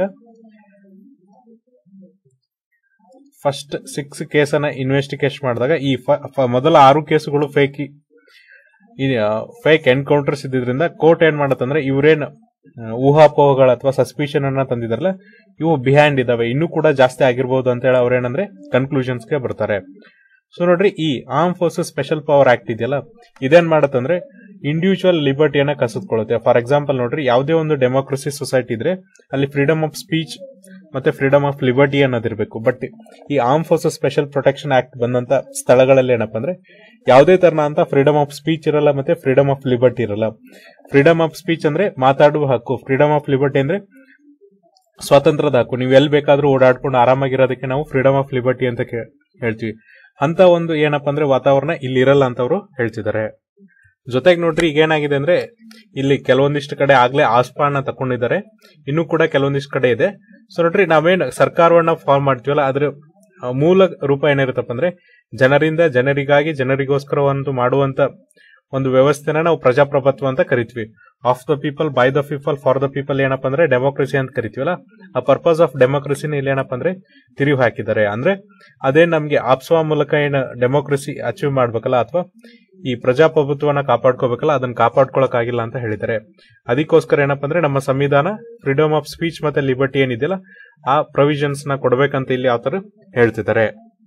ಈ ಮೊದಲ 6 ಕೇಸುಗಳು ಫೇಕ್ ಎನ್ಕೌಂಟರ್ಸ್ ಇದ್ದಿದ್ರಿಂದ ಕೋರ್ಟ್ ಏನ್ ಮಾಡತ್ತಂದ್ರೆ ಇವ್ರೇನ್ ಊಹಾಪೋಹಗಳ ಅಥವಾ ಸಸ್ಪಿಷನ್ ಅನ್ನ ತಂದಿದಾರಲ್ಲ ಇವು ಬಿಹೈಂಡ್ ಇದಾವೆ, ಇನ್ನೂ ಕೂಡ ಜಾಸ್ತಿ ಆಗಿರ್ಬೋದು ಅಂತ ಹೇಳಿ ಅವ್ರೇನಂದ್ರೆ ಕನ್ಕ್ಲೂಷನ್ಸ್ಗೆ ಬರ್ತಾರೆ. ಸೊ ನೋಡ್ರಿ, ಈ arm forces special power act ಇದೆಯಲ್ಲ ಇದೇನ್ ಮಾಡತ್ತಂದ್ರೆ ಇಂಡಿವಿಜುವಲ್ ಲಿಬರ್ಟಿಯನ್ನ ಕಸಿದ್ಕೊಳ್ಳುತ್ತೆ. ಫಾರ್ ಎಕ್ಸಾಂಪಲ್ ನೋಡ್ರಿ, ಯಾವುದೇ ಒಂದು ಡೆಮೋಕ್ರಸಿ ಸೊಸೈಟಿ ಇದ್ರೆ ಅಲ್ಲಿ ಫ್ರೀಡಮ್ ಆಫ್ ಸ್ಪೀಚ್ ಮತ್ತೆ ಫ್ರೀಡಮ್ ಆಫ್ ಲಿಬರ್ಟಿ ಅನ್ನೋದಿರ್ಬೇಕು. ಬಟ್ ಈ arm forces special protection act ಬಂದಂತ ಸ್ಥಳಗಳಲ್ಲಿ ಏನಪ್ಪಾ ಅಂದ್ರೆ ಯಾವುದೇ ತರನ ಅಂತ ಫ್ರೀಡಮ್ ಆಫ್ ಸ್ಪೀಚ್ ಇರಲ್ಲ ಮತ್ತೆ ಫ್ರೀಡಮ್ ಆಫ್ ಲಿಬರ್ಟಿ ಇರಲ್ಲ. ಫ್ರೀಡಮ್ ಆಫ್ ಸ್ಪೀಚ್ ಅಂದ್ರೆ ಮಾತಾಡುವ ಹಕ್ಕು, ಫ್ರೀಡಮ್ ಆಫ್ ಲಿಬರ್ಟಿ ಅಂದ್ರೆ ಸ್ವಾತಂತ್ರ್ಯದ ಹಕ್ಕು. ನೀವು ಎಲ್ಲಿ ಬೇಕಾದ್ರೂ ಓಡಾಡ್ಕೊಂಡು ಆರಾಮಾಗಿರೋದಕ್ಕೆ ನಾವು ಫ್ರೀಡಮ್ ಆಫ್ ಲಿಬರ್ಟಿ ಅಂತ ಹೇಳ್ತೀವಿ. ಅಂತ ಒಂದು ಏನಪ್ಪಾ ಅಂದ್ರೆ ವಾತಾವರಣ ಇಲ್ಲಿ ಇರಲ್ಲ ಅಂತ ಅವರು ಹೇಳ್ತಿದ್ದಾರೆ. ಜೊತೆಗೆ ನೋಡ್ರಿ, ಈಗ ಏನಾಗಿದೆ ಅಂದ್ರೆ ಇಲ್ಲಿ ಕೆಲವೊಂದಿಷ್ಟು ಕಡೆ ಆಗ್ಲೇ ಆಸ್ಪಾನ ತಕೊಂಡಿದ್ದಾರೆ, ಇನ್ನೂ ಕೂಡ ಕೆಲವೊಂದಿಷ್ಟು ಕಡೆ ಇದೆ. ಸೊ ನೋಡ್ರಿ, ನಾವೇನ್ ಸರ್ಕಾರವನ್ನ ಫಾರ್ಮ್ ಮಾಡ್ತೀವಲ್ಲ ಅದ್ರ ಮೂಲ ರೂಪ ಏನಿರುತ್ತಪ್ಪ ಅಂದ್ರೆ ಜನರಿಂದ ಜನರಿಗಾಗಿ ಜನರಿಗೋಸ್ಕರ ಒಂದು ಮಾಡುವಂತ ಒಂದು ವ್ಯವಸ್ಥೆನ ನಾವು ಪ್ರಜಾಪ್ರಭುತ್ವ ಅಂತ ಕರಿತೀವಿ. Of the people, by the people, for the people ಏನಪ್ಪಾ ಅಂದ್ರೆ ಡೆಮೋಕ್ರಸಿ ಅಂತ ಕರಿತೀವಲ್ಲ, ಆ ಪರ್ಪಸ್ ಆಫ್ ಡೆಮೋಕ್ರಸಿನ ಇಲ್ಲಿ ಏನಪ್ಪಾ ಅಂದ್ರೆ ತಿರುವು ಹಾಕಿದ್ದಾರೆ. ಅಂದ್ರೆ ಅದೇ ನಮ್ಗೆ ಆಪ್ಸುವ ಮೂಲಕ ಏನು ಡೆಮೋಕ್ರಸಿ ಅಚೀವ್ ಮಾಡ್ಬೇಕಲ್ಲ ಅಥವಾ ಈ ಪ್ರಜಾಪ್ರಭುತ್ವನ ಕಾಪಾಡ್ಕೋಬೇಕಲ್ಲ ಅದನ್ನ ಕಾಪಾಡ್ಕೊಳಕ್ ಆಗಿಲ್ಲ ಅಂತ ಹೇಳಿದ್ದಾರೆ. ಅದಕ್ಕೋಸ್ಕರ ಏನಪ್ಪಾ ಅಂದ್ರೆ ನಮ್ಮ ಸಂವಿಧಾನ ಫ್ರೀಡಮ್ ಆಫ್ ಸ್ಪೀಚ್ ಮತ್ತೆ ಲಿಬರ್ಟಿ ಏನಿದೆಯಲ್ಲ ಆ ಪ್ರೊವಿಷನ್ಸ್ ನ ಕೊಡ್ಬೇಕಂತ ಇಲ್ಲಿ ಯಾವ ತರ ಹೇಳ್ತಿದ್ದಾರೆ.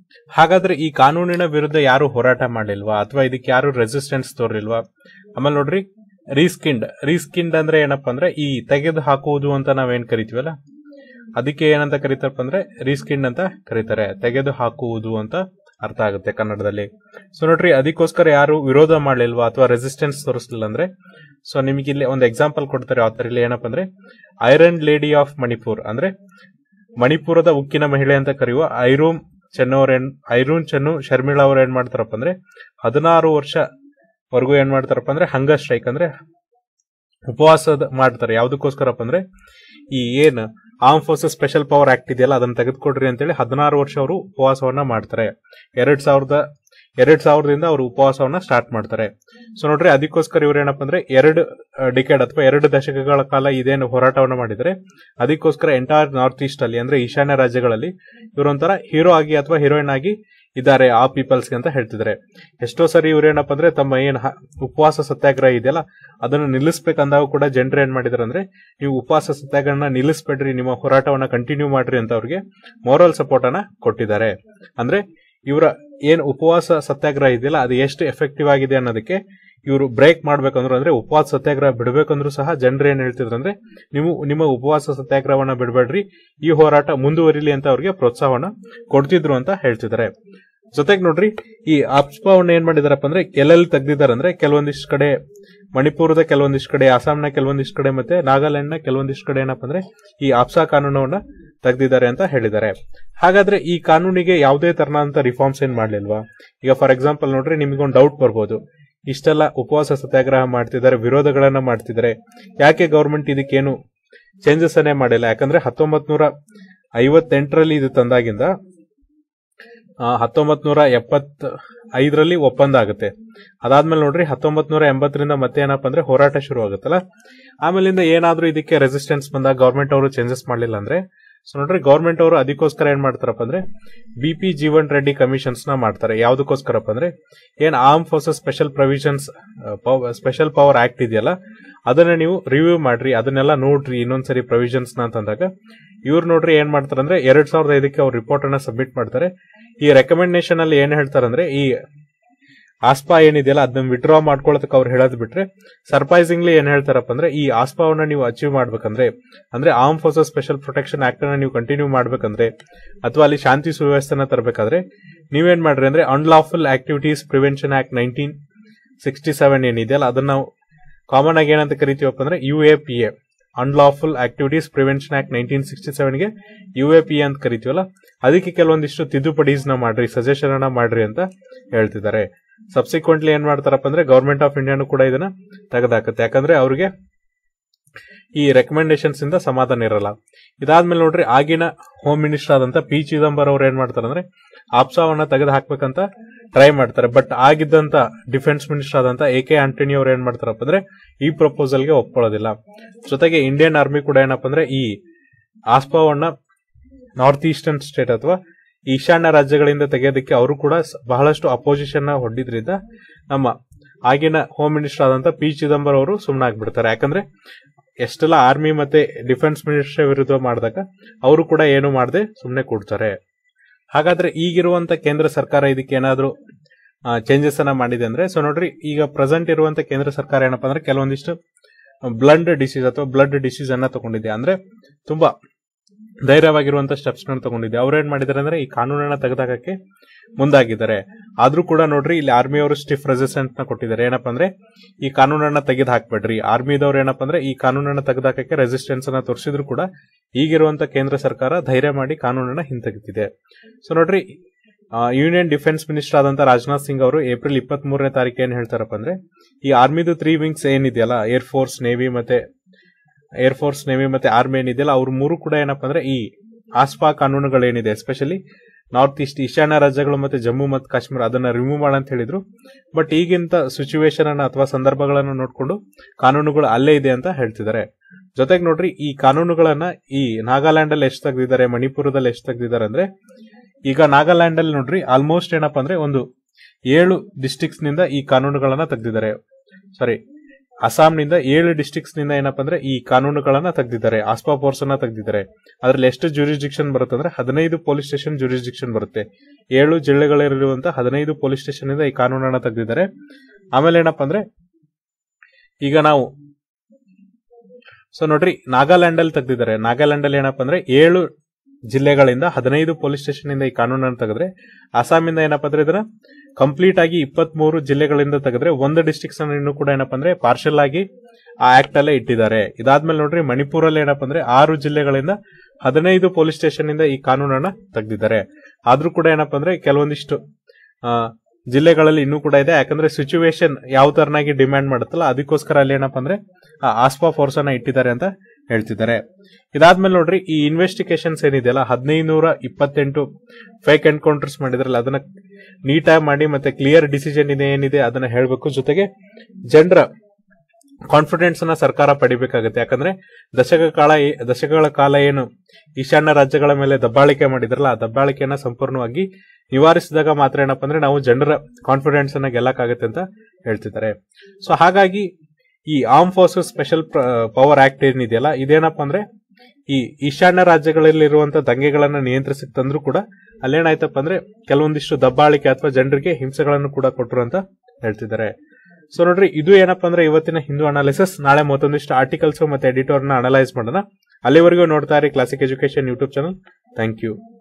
ಹಾಗಾದ್ರೆ ಈ ಕಾನೂನಿನ ವಿರುದ್ಧ ಯಾರು ಹೋರಾಟ ಮಾಡಲಿಲ್ವಾ ಅಥವಾ ಇದಕ್ಕೆ ಯಾರು ರೆಸಿಸ್ಟೆನ್ಸ್ ತೋರಿಲ್ವಾ? ಆಮೇಲೆ ನೋಡ್ರಿ, ರೀಸ್ಕಿಂಡ್ ಅಂದ್ರೆ ಏನಪ್ಪಾ ಅಂದ್ರೆ ಈ ತೆಗೆದು ಹಾಕುವುದು ಅಂತ ನಾವೇನ್ ಕರಿತೀವಲ್ಲ, ಅದಕ್ಕೆ ಏನಂತ ಕರೀತಾರಪ್ಪ ಅಂದ್ರೆ ರೀಸ್ಕಿಂಡ್ ಅಂತ ಕರೀತಾರೆ. ತೆಗೆದು ಹಾಕುವುದು ಅಂತ ಅರ್ಥ ಆಗುತ್ತೆ ಕನ್ನಡದಲ್ಲಿ. ಸೊ ನೋಡ್ರಿ, ಅದಕ್ಕೋಸ್ಕರ ಯಾರು ವಿರೋಧ ಮಾಡಲಿಲ್ವಾ ಅಥವಾ ರೆಸಿಸ್ಟೆನ್ಸ್ ತೋರಿಸಲಿಲ್ಲ ಅಂದ್ರೆ, ಸೊ ನಿಮಗೆ ಇಲ್ಲಿ ಒಂದು ಎಕ್ಸಾಂಪಲ್ ಕೊಡ್ತಾರೆ ಆಥರ್. ಇಲ್ಲಿ ಏನಪ್ಪ ಅಂದ್ರೆ ಐರನ್ ಲೇಡಿ ಆಫ್ ಮಣಿಪುರ್ ಅಂದ್ರೆ ಮಣಿಪುರದ ಉಕ್ಕಿನ ಮಹಿಳೆ ಅಂತ ಕರೆಯುವ ಐರೂನ್ ಚೆನ್ನು ಶರ್ಮಿಳಾ ಅವರು ಏನ್ ಮಾಡ್ತಾರಪ್ಪ ಅಂದ್ರೆ 16 ವರ್ಷವರೆಗೂ ಏನ್ ಮಾಡ್ತಾರಪ್ಪ ಅಂದ್ರೆ ಹಂಗರ್ ಸ್ಟ್ರೈಕ್ ಅಂದ್ರೆ ಉಪವಾಸ ಮಾಡ್ತಾರೆ. ಯಾವ್ದಕ್ಕೋಸ್ಕರಪ್ಪ ಅಂದ್ರೆ ಈ ಏನ್ arm forces special power act ಇದೆಯಲ್ಲ ಅದನ್ನ ತೆಗೆದುಕೊಡ್ರಿ ಅಂತೇಳಿ 16 ವರ್ಷ ಅವರು ಉಪವಾಸವನ್ನ ಮಾಡ್ತಾರೆ. 2000ದಿಂದ ಅವರು ಉಪವಾಸವನ್ನ ಸ್ಟಾರ್ಟ್ ಮಾಡ್ತಾರೆ. ಸೊ ನೋಡ್ರಿ, ಅದಕ್ಕೋಸ್ಕರ ಇವ್ರು ಏನಪ್ಪ ಅಂದ್ರೆ 2 ಡಿಕೆಡ್ ಅಥವಾ 2 ದಶಕಗಳ ಕಾಲ ಇದೇನು ಹೋರಾಟವನ್ನ ಮಾಡಿದರೆ, ಅದಕ್ಕೋಸ್ಕರ ಎಂಟೈರ್ ನಾರ್ತ್ ಈಸ್ಟ್ ಅಲ್ಲಿ ಅಂದ್ರೆ ಈಶಾನ್ಯ ರಾಜ್ಯಗಳಲ್ಲಿ ಇವರೊಂಥರ ಹೀರೋ ಆಗಿ ಅಥವಾ ಹೀರೋಯಿನ್ ಆಗಿ ಇದ್ದಾರೆ ಆ ಪೀಪಲ್ಸ್ಗೆ ಅಂತ ಹೇಳ್ತಿದ್ದಾರೆ. ಎಷ್ಟೋ ಸರಿ ಇವ್ರೇನಪ್ಪ ಅಂದ್ರೆ ತಮ್ಮ ಏನ್ ಉಪವಾಸ ಸತ್ಯಾಗ್ರಹ ಇದೆಯಲ್ಲ ಅದನ್ನು ನಿಲ್ಲಿಸ್ಬೇಕಂದಾಗ ಕೂಡ ಜನರು ಏನ್ ಮಾಡಿದಾರೆ ಅಂದ್ರೆ, ನೀವು ಉಪವಾಸ ಸತ್ಯಾಗ್ರಹನ ನಿಲ್ಲಿಸ್ಬೇಡ್ರಿ, ನಿಮ್ಮ ಹೋರಾಟವನ್ನ ಕಂಟಿನ್ಯೂ ಮಾಡ್ರಿ ಅಂತ ಅವ್ರಿಗೆ ಮೋರಲ್ ಸಪೋರ್ಟ್ ಅನ್ನ ಕೊಟ್ಟಿದ್ದಾರೆ. ಅಂದ್ರೆ ಇವರ ಏನ್ ಉಪವಾಸ ಸತ್ಯಾಗ್ರಹ ಇದೆಯಲ್ಲ ಅದು ಎಷ್ಟು ಎಫೆಕ್ಟಿವ್ ಆಗಿದೆ ಅನ್ನೋದಕ್ಕೆ ಇವರು ಬ್ರೇಕ್ ಮಾಡ್ಬೇಕಂದ್ರು ಅಂದ್ರೆ ಉಪವಾಸ ಸತ್ಯಾಗ್ರಹ ಬಿಡಬೇಕಂದ್ರೂ ಸಹ ಜನರು ಏನ್ ಹೇಳ್ತಿದ್ರು ಅಂದ್ರೆ, ನೀವು ನಿಮ್ಮ ಉಪವಾಸ ಸತ್ಯಾಗ್ರಹವನ್ನ ಬಿಡಬೇಡ್ರಿ, ಈ ಹೋರಾಟ ಮುಂದುವರಿಲಿ ಅಂತ ಅವ್ರಿಗೆ ಪ್ರೋತ್ಸಾಹವನ್ನ ಕೊಡ್ತಿದ್ರು ಅಂತ ಹೇಳ್ತಿದ್ದಾರೆ. ಜೊತೆಗೆ ನೋಡ್ರಿ, ಈ ಆಪ್ಸ್ಪಾವನ್ನ ಏನ್ ಮಾಡಿದಾರಪ್ಪ ಅಂದ್ರೆ ಎಲ್ಲೆಲ್ಲಿ ತೆಗ್ದಿದ್ದಾರೆ ಅಂದ್ರೆ ಕೆಲವೊಂದಿಷ್ಟು ಕಡೆ ಮಣಿಪುರದ ಕೆಲವೊಂದಿಷ್ಟು ಕಡೆ, ಅಸ್ಸಾಂನ ಕೆಲವೊಂದಿಷ್ಟು ಕಡೆ ಮತ್ತೆ ನಾಗಾಲ್ಯಾಂಡ್ ನ ಕೆಲವೊಂದಿಷ್ಟು ಕಡೆ ಏನಪ್ಪ ಅಂದ್ರೆ ಈ ಆಪ್ಸಾ ಕಾನೂನವನ್ನ ತೆಗ್ದಿದ್ದಾರೆ ಅಂತ ಹೇಳಿದ್ದಾರೆ. ಹಾಗಾದ್ರೆ ಈ ಕಾನೂನಿಗೆ ಯಾವುದೇ ತರನಾದಂತ ರಿಫಾರ್ಮ್ಸ್ ಏನ್ ಮಾಡ್ಲಿಲ್ವಾ? ಈಗ ಫಾರ್ ಎಕ್ಸಾಂಪಲ್ ನೋಡ್ರಿ, ನಿಮ್ಗೊಂದು ಡೌಟ್ ಬರ್ಬೋದು, ಇಷ್ಟೆಲ್ಲ ಉಪವಾಸ ಸತ್ಯಾಗ್ರಹ ಮಾಡ್ತಿದ್ದಾರೆ, ವಿರೋಧಗಳನ್ನ ಮಾಡ್ತಿದ್ದಾರೆ, ಯಾಕೆ ಗವರ್ಮೆಂಟ್ ಇದಕ್ಕೇನು ಚೇಂಜಸ್ ಅನ್ನೇ ಮಾಡಿಲ್ಲ? ಯಾಕಂದ್ರೆ 1958ರಲ್ಲಿ ಇದು ತಂದಾಗಿಂದ 1975ರಲ್ಲಿ ಒಪ್ಪಂದ ಆಗುತ್ತೆ. ಅದಾದ್ಮೇಲೆ ನೋಡ್ರಿ 1980ರಿಂದ ಮತ್ತೆ ಏನಪ್ಪಾ ಅಂದ್ರೆ ಹೋರಾಟ ಶುರು ಆಗುತ್ತಲ್ಲ, ಆಮೇಲಿಂದ ಏನಾದ್ರೂ ಇದಕ್ಕೆ ರೆಸಿಸ್ಟೆನ್ಸ್ ಬಂದಾಗ ಗವರ್ಮೆಂಟ್ ಅವರು ಚೇಂಜಸ್ ಮಾಡಲಿಲ್ಲ ಅಂದ್ರೆ, ಸೊ ನೋಡ್ರಿ ಗವರ್ಮೆಂಟ್ ಅವರು ಅದಕ್ಕೋಸ್ಕರ ಏನ್ ಮಾಡ್ತಾರಪ್ಪ ಅಂದ್ರೆ BP ಜೀವನ್ ರೆಡ್ಡಿ ಕಮಿಷನ್ಸ್ ನ ಮಾಡ್ತಾರೆ. ಯಾವ್ದಕ್ಕೋಸ್ಕರಪ್ಪ ಅಂದ್ರೆ ಏನ್ arm forces special power act ಇದೆಯಲ್ಲ ಅದನ್ನ ನೀವು ರಿವ್ಯೂ ಮಾಡ್ರಿ, ಅದನ್ನೆಲ್ಲ ನೋಡ್ರಿ ಇನ್ನೊಂದ್ಸರಿ ಪ್ರೊವಿಷನ್ಸ್ ನ ಅಂತಂದಾಗ ಇವ್ರು ನೋಡ್ರಿ ಏನ್ ಮಾಡ್ತಾರೆ ಅಂದ್ರೆ 2005ಕ್ಕೆ ಅವ್ರ ರಿಪೋರ್ಟ್ ಅನ್ನ ಸಬ್ಮಿಟ್ ಮಾಡ್ತಾರೆ. ಈ ರೆಕಮೆಂಡೇಶನ್ ಅಲ್ಲಿ ಏನ್ ಹೇಳ್ತಾರಂದ್ರೆ, ಈ ಆಸ್ಪಾ ಏನಿದೆಯಲ್ಲ ಅದನ್ನ ವಿಡ್ರಾ ಮಾಡ್ಕೊಳ್ಳೋದಕ್ಕೆ ಅವ್ರು ಹೇಳೋದ್ ಬಿಟ್ರೆ ಸರ್ಪ್ರೈಸಿಂಗ್ಲಿ ಏನ್ ಹೇಳ್ತಾರಪ್ಪ ಅಂದ್ರೆ, ಈ ಆಸ್ಪಾವನ್ನ ನೀವು ಅಚೀವ್ ಮಾಡ್ಬೇಕಂದ್ರೆ ಅಂದ್ರೆ arm forces special protection act ಅನ್ನ ನೀವು ಕಂಟಿನ್ಯೂ ಮಾಡ್ಬೇಕಂದ್ರೆ ಅಥವಾ ಅಲ್ಲಿ ಶಾಂತಿ ಸುವ್ಯವಸ್ಥೆನ ತರಬೇಕಾದ್ರೆ ನೀವೇನ್ ಮಾಡ್ರಿ ಅಂದ್ರೆ ಅನ್ಲಾಫುಲ್ ಆಕ್ಟಿವಿಟೀಸ್ ಪ್ರಿವೆನ್ಷನ್ ಆಕ್ಟ್ 1967 ಏನಿದೆಯಲ್ಲ ಅದನ್ನ ನಾವು ಕಾಮನ್ ಆಗಿ ಏನಂತ ಕರಿತೀವಪ್ಪ ಅಂದ್ರೆ UAPA, unlawful activities prevention act 1967ಗೆ UAPA ಅಂತ ಕರಿತೀವಲ್ಲ, ಅದಕ್ಕೆ ಕೆಲವೊಂದಿಷ್ಟು ತಿದ್ದುಪಡೀಸ್ನ ಮಾಡ್ರಿ, ಸಜೆಷನ್ ಅನ್ನ ಮಾಡ್ರಿ ಅಂತ ಹೇಳ್ತಿದ್ದಾರೆ. ಸಬ್ಸಿಕ್ವೆಂಟ್ಲಿ ಏನ್ ಮಾಡ್ತಾರಪ್ಪ ಅಂದ್ರೆ ಗವರ್ಮೆಂಟ್ ಆಫ್ ಇಂಡಿಯಾನು ಕೂಡ ಇದನ್ನ ತೆಗೆದಾಕತ್ತೆ, ಯಾಕಂದ್ರೆ ಅವ್ರಿಗೆ ಈ ರೆಕಮೆಂಡೇಶನ್ಸ್ ಇಂದ ಸಮಾಧಾನ ಇರಲ್ಲ. ಇದಾದ್ಮೇಲೆ ನೋಡ್ರಿ, ಆಗಿನ ಹೋಮ್ ಮಿನಿಸ್ಟರ್ ಆದಂತ P. ಚಿದಂಬರಂ ಅವ್ರು ಏನ್ ಮಾಡ್ತಾರೆ ಅಂದ್ರೆ ಆಪ್ಸಾವನ್ನ ತೆಗೆದು ಹಾಕ್ಬೇಕಂತ ಟ್ರೈ ಮಾಡ್ತಾರೆ. ಬಟ್ ಆಗಿದ್ದಂತ ಡಿಫೆನ್ಸ್ ಮಿನಿಸ್ಟರ್ ಆದಂತ AK ಆಂಟನಿ ಅವ್ರು ಏನ್ ಮಾಡ್ತಾರಪ್ಪ ಅಂದ್ರೆ ಈ ಪ್ರಪೋಸಲ್ಗೆ ಒಪ್ಕೊಳ್ಳೋದಿಲ್ಲ. ಜೊತೆಗೆ ಇಂಡಿಯನ್ ಆರ್ಮಿ ಕೂಡ ಏನಪ್ಪ ಅಂದ್ರೆ ಈ ಆಸ್ಪಾವನ್ನ ನಾರ್ತ್ ಈಸ್ಟರ್ನ್ ಸ್ಟೇಟ್ ಅಥವಾ ಈಶಾನ್ಯ ರಾಜ್ಯಗಳಿಂದ ತೆಗೆಯೋದಕ್ಕೆ ಅವರು ಕೂಡ ಬಹಳಷ್ಟು ಅಪೋಸಿಷನ್ ಹೊಡ್ಡಿದ್ರಿಂದ ನಮ್ಮ ಆಗಿನ ಹೋಮ್ ಮಿನಿಸ್ಟರ್ ಆದಂತ P. ಚಿದಂಬರಂ ಅವರು ಸುಮ್ಮನಾಗ್ಬಿಡ್ತಾರೆ. ಯಾಕಂದ್ರೆ ಎಷ್ಟೆಲ್ಲ ಆರ್ಮಿ ಮತ್ತೆ ಡಿಫೆನ್ಸ್ ಮಿನಿಸ್ಟರ್ ವಿರುದ್ಧ ಮಾಡಿದಾಗ ಅವರು ಕೂಡ ಏನು ಮಾಡದೆ ಸುಮ್ಮನೆ ಕೂಡ್ತಾರೆ. ಹಾಗಾದ್ರೆ ಈಗಿರುವಂತ ಕೇಂದ್ರ ಸರ್ಕಾರ ಇದಕ್ಕೆ ಏನಾದ್ರು ಚೇಂಜಸ್ ಅನ್ನ ಮಾಡಿದೆ ಅಂದ್ರೆ, ಸೊ ನೋಡ್ರಿ, ಈಗ ಪ್ರೆಸೆಂಟ್ ಇರುವಂತ ಕೇಂದ್ರ ಸರ್ಕಾರ ಏನಪ್ಪಾ ಅಂದ್ರೆ ಕೆಲವೊಂದಿಷ್ಟು ಬ್ಲಡ್ ಡಿಸೀಸ್ ಅನ್ನ ತಗೊಂಡಿದೆ. ಅಂದ್ರೆ ತುಂಬಾ ಧೈರ್ಯವಾಗಿರುವಂತ ಸ್ಟೆಪ್ಸ್ ನ ತಗೊಂಡಿದೆ. ಅವ್ರು ಏನ್ ಮಾಡಿದಾರೆ ಅಂದ್ರೆ ಈ ಕಾನೂನನ್ನ ತೆಗೆದಾಕಕ್ಕೆ ಮುಂದಾಗಿದ್ದಾರೆ. ಆದ್ರೂ ಕೂಡ ನೋಡ್ರಿ, ಇಲ್ಲಿ ಆರ್ಮಿ ಅವರು ಸ್ಟಿಫ್ ರೆಸಿಸ್ಟೆನ್ಸ್ ನ ಕೊಟ್ಟಿದ್ದಾರೆ. ಏನಪ್ಪಾ ಅಂದ್ರೆ ಈ ಕಾನೂನನ್ನ ತೆಗೆದು ಹಾಕ್ಬೇಡ್ರಿ. ಆರ್ಮಿದವ್ರು ಏನಪ್ಪಾ ಅಂದ್ರೆ ಈ ಕಾನೂನನ್ನ ತೆಗೆದಾಕಕ್ಕೆ ರೆಸಿಸ್ಟೆನ್ಸ್ ಅನ್ನ ತೋರಿಸಿದ್ರು ಕೂಡ ಈಗಿರುವಂತ ಕೇಂದ್ರ ಸರ್ಕಾರ ಧೈರ್ಯ ಮಾಡಿ ಕಾನೂನನ್ನ ಹಿಂತೆಗೆದಿದೆ. ಸೊ ನೋಡ್ರಿ, ಯೂನಿಯನ್ ಡಿಫೆನ್ಸ್ ಮಿನಿಸ್ಟರ್ ಆದಂತ ರಾಜನಾಥ್ ಸಿಂಗ್ ಅವರು ಏಪ್ರಿಲ್ 23ನೇ ತಾರೀಕು ಏನ್ ಹೇಳ್ತಾರಪ್ಪ ಅಂದ್ರೆ, ಈ ಆರ್ಮಿದು 3 ವಿಂಗ್ಸ್ ಏನಿದೆಯಲ್ಲ, ಏರ್ ಫೋರ್ಸ್ ನೇವಿ ಮತ್ತೆ ಆರ್ಮಿ ಏನಿದೆಯಲ್ಲ, ಅವ್ರು ಮೂರು ಕೂಡ ಏನಪ್ಪಾ ಅಂದ್ರೆ ಈ ಆಸ್ಪಾ ಕಾನೂನುಗಳೇನಿದೆ ಎಸ್ಪೆಷಲಿ ನಾರ್ತ್ ಈಸ್ಟ್ ಈಶಾನ್ಯ ರಾಜ್ಯಗಳು ಮತ್ತೆ ಜಮ್ಮು ಮತ್ತು ಕಾಶ್ಮೀರ ಅದನ್ನ ರಿಮೂವ್ ಮಾಡಂತ ಹೇಳಿದ್ರು. ಬಟ್ ಈಗಿಂತ ಸಿಚುವೇಶನ್ ಅನ್ನ ಅಥವಾ ಸಂದರ್ಭಗಳನ್ನ ನೋಡ್ಕೊಂಡು ಕಾನೂನುಗಳು ಅಲ್ಲೇ ಇದೆ ಅಂತ ಹೇಳ್ತಿದ್ದಾರೆ. ಜೊತೆಗೆ ನೋಡ್ರಿ, ಈ ಕಾನೂನುಗಳನ್ನ ಈ ನಾಗಾಲ್ಯಾಂಡ್ ಅಲ್ಲಿ ಎಷ್ಟು ತೆಗೆದಿದ್ದಾರೆ, ಮಣಿಪುರದಲ್ಲಿ ಎಷ್ಟು ತೆಗೆದಿದ್ದಾರೆ ಅಂದ್ರೆ, ಈಗ ನಾಗಾಲ್ಯಾಂಡ್ ಅಲ್ಲಿ ನೋಡ್ರಿ ಆಲ್ಮೋಸ್ಟ್ ಏನಪ್ಪಾ ಅಂದ್ರೆ ಒಂದು 7 ಡಿಸ್ಟ್ರಿಕ್ಟ್ಸ್ ನಿಂದ ಈ ಕಾನೂನುಗಳನ್ನ ತೆಗೆದಿದ್ದಾರೆ. ಅಸ್ಸಾಂನಿಂದ 7 ಡಿಸ್ಟ್ರಿಕ್ಟ್ಸ್ ನಿಂದ ಏನಪ್ಪಾ ಅಂದ್ರೆ ಈ ಕಾನೂನುಗಳನ್ನ ತೆಗೆದಿದ್ದಾರೆ, ಆಸ್ಪಾ ಫೋರ್ಸ್ ಅನ್ನ ತೆಗೆದಿದ್ದಾರೆ. ಅದ್ರಲ್ಲಿ ಎಷ್ಟು ಜೂರಿಸ್ಡಿಕ್ಷನ್ ಬರುತ್ತೆ ಅಂದ್ರೆ 15 ಪೊಲೀಸ್ ಸ್ಟೇಷನ್ ಜೂರಿಸ್ಡಿಕ್ಷನ್ ಬರುತ್ತೆ. 7 ಜಿಲ್ಲೆಗಳಿರುವಂತಹ 15 ಪೊಲೀಸ್ ಸ್ಟೇಷನ್ ಇಂದ ಈ ಕಾನೂನನ್ನ ತೆಗೆದಿದ್ದಾರೆ. ಆಮೇಲೆ ಏನಪ್ಪಾ ಅಂದ್ರೆ ಈಗ ನಾವು ನೋಡ್ರಿ ನಾಗಾಲ್ಯಾಂಡ್ ಅಲ್ಲಿ ತೆಗೆದಿದ್ದಾರೆ. ನಾಗಾಲ್ಯಾಂಡ್ ಅಲ್ಲಿ ಏನಪ್ಪಾ ಅಂದ್ರೆ 7 ಜಿಲ್ಲೆಗಳಿಂದ 15 ಪೊಲೀಸ್ ಸ್ಟೇಷನ್ ಇಂದ ಈ ಕಾನೂನನ್ನು ತೆಗೆದ್ರೆ, ಅಸ್ಸಾಮಿಂದ ಏನಪ್ಪಾ ಅಂದ್ರೆ ಇದನ್ನ ಕಂಪ್ಲೀಟ್ ಆಗಿ 23 ಜಿಲ್ಲೆಗಳಿಂದ ತೆಗೆದ್ರೆ, ಒಂದು ಡಿಸ್ಟ್ರಿಕ್ಟ್ಸ್ ಅನ್ನು ಇನ್ನೂ ಕೂಡ ಏನಪ್ಪಾ ಅಂದ್ರೆ ಪಾರ್ಷಲ್ ಆಗಿ ಆ ಆಕ್ಟ್ ಅಲ್ಲೇ ಇಟ್ಟಿದ್ದಾರೆ. ಇದಾದ್ಮೇಲೆ ನೋಡ್ರಿ ಮಣಿಪುರಲ್ಲಿ ಏನಪ್ಪಾ ಅಂದ್ರೆ 6 ಜಿಲ್ಲೆಗಳಿಂದ 15 ಪೊಲೀಸ್ ಸ್ಟೇಷನ್ ಇಂದ ಈ ಕಾನೂನನ್ನ ತೆಗೆದಿದ್ದಾರೆ. ಆದ್ರೂ ಕೂಡ ಏನಪ್ಪಾ ಅಂದ್ರೆ ಕೆಲವೊಂದಿಷ್ಟು ಜಿಲ್ಲೆಗಳಲ್ಲಿ ಇನ್ನೂ ಕೂಡ ಇದೆ. ಯಾಕಂದ್ರೆ ಸಿಚುವೇಶನ್ ಯಾವ ತರನಾಗಿ ಡಿಮ್ಯಾಂಡ್ ಮಾಡುತ್ತಲ್ಲ, ಅದಕ್ಕೋಸ್ಕರ ಅಲ್ಲಿ ಏನಪ್ಪಾ ಅಂದ್ರೆ ಆಸ್ಪಾ ಫೋರ್ಸ್ ಅನ್ನ ಇಟ್ಟಿದ್ದಾರೆ ಅಂತ ಹೇಳ್ತಿದ್ದಾರೆ. ಇದಾದ್ಮೇಲೆ ನೋಡ್ರಿ ಈ ಇನ್ವೆಸ್ಟಿಗೇಷನ್ಸ್ ಏನಿದೆಯಲ್ಲ 1528 ಫೇಕ್ ಎನ್ಕೌಂಟರ್ಸ್ ಮಾಡಿದ್ರಲ್ಲ, ಅದನ್ನ ನೀಟಾಗಿ ಮಾಡಿ ಮತ್ತೆ ಕ್ಲಿಯರ್ ಡಿಸಿಷನ್ ಏನಿದೆ ಅದನ್ನ ಹೇಳ್ಬೇಕು. ಜೊತೆಗೆ ಜನರ ಕಾನ್ಫಿಡೆನ್ಸ್ ಅನ್ನ ಸರ್ಕಾರ ಪಡಿಬೇಕಾಗುತ್ತೆ. ಯಾಕಂದ್ರೆ ದಶಕಗಳ ಕಾಲ ಏನು ಈಶಾನ್ಯ ರಾಜ್ಯಗಳ ಮೇಲೆ ದಬ್ಬಾಳಿಕೆ ಮಾಡಿದ್ರಲ್ಲ, ಆ ದಬ್ಬಾಳಿಕೆಯನ್ನ ಸಂಪೂರ್ಣವಾಗಿ ನಿವಾರಿಸಿದಾಗ ಮಾತ್ರ ಏನಪ್ಪಾ ಅಂದ್ರೆ ನಾವು ಜನರ ಕಾನ್ಫಿಡೆನ್ಸ್ ಅನ್ನ ಗೆಲ್ಲಕ್ಕಾಗತ್ತೆ ಅಂತ ಹೇಳ್ತಿದ್ದಾರೆ. ಸೊ ಹಾಗಾಗಿ ಈ arm forces special power act ಏನಿದೆಯಲ್ಲ, ಇದೇನಪ್ಪಾ ಅಂದ್ರೆ ಈ ಈಶಾನ್ಯ ರಾಜ್ಯಗಳಲ್ಲಿರುವಂತಹ ದಂಗೆಗಳನ್ನ ನಿಯಂತ್ರಿಸಕ್ ತಂದ್ರೂ ಕೂಡ ಅಲ್ಲೇನಾಯ್ತಪ್ಪ ಅಂದ್ರೆ ಕೆಲವೊಂದಿಷ್ಟು ದಬ್ಬಾಳಿಕೆ ಅಥವಾ ಜನರಿಗೆ ಹಿಂಸೆಗಳನ್ನು ಕೂಡ ಕೊಟ್ಟರು ಅಂತ ಹೇಳ್ತಿದ್ದಾರೆ. ಸೊ ನೋಡ್ರಿ, ಇದು ಏನಪ್ಪಾ ಅಂದ್ರೆ ಇವತ್ತಿನ ಹಿಂದೂ ಅನಾಲಿಸಿಸ್. ನಾಳೆ ಮತ್ತೊಂದಿಷ್ಟು ಆರ್ಟಿಕಲ್ಸ್ ಮತ್ತೆ ಎಡಿಟೋರ್ನ ಅನಲೈಸ್ ಮಾಡೋಣ. ಅಲ್ಲಿವರೆಗೂ ನೋಡ್ತಾ ಇರಿ classic education YouTube channel. Thank you.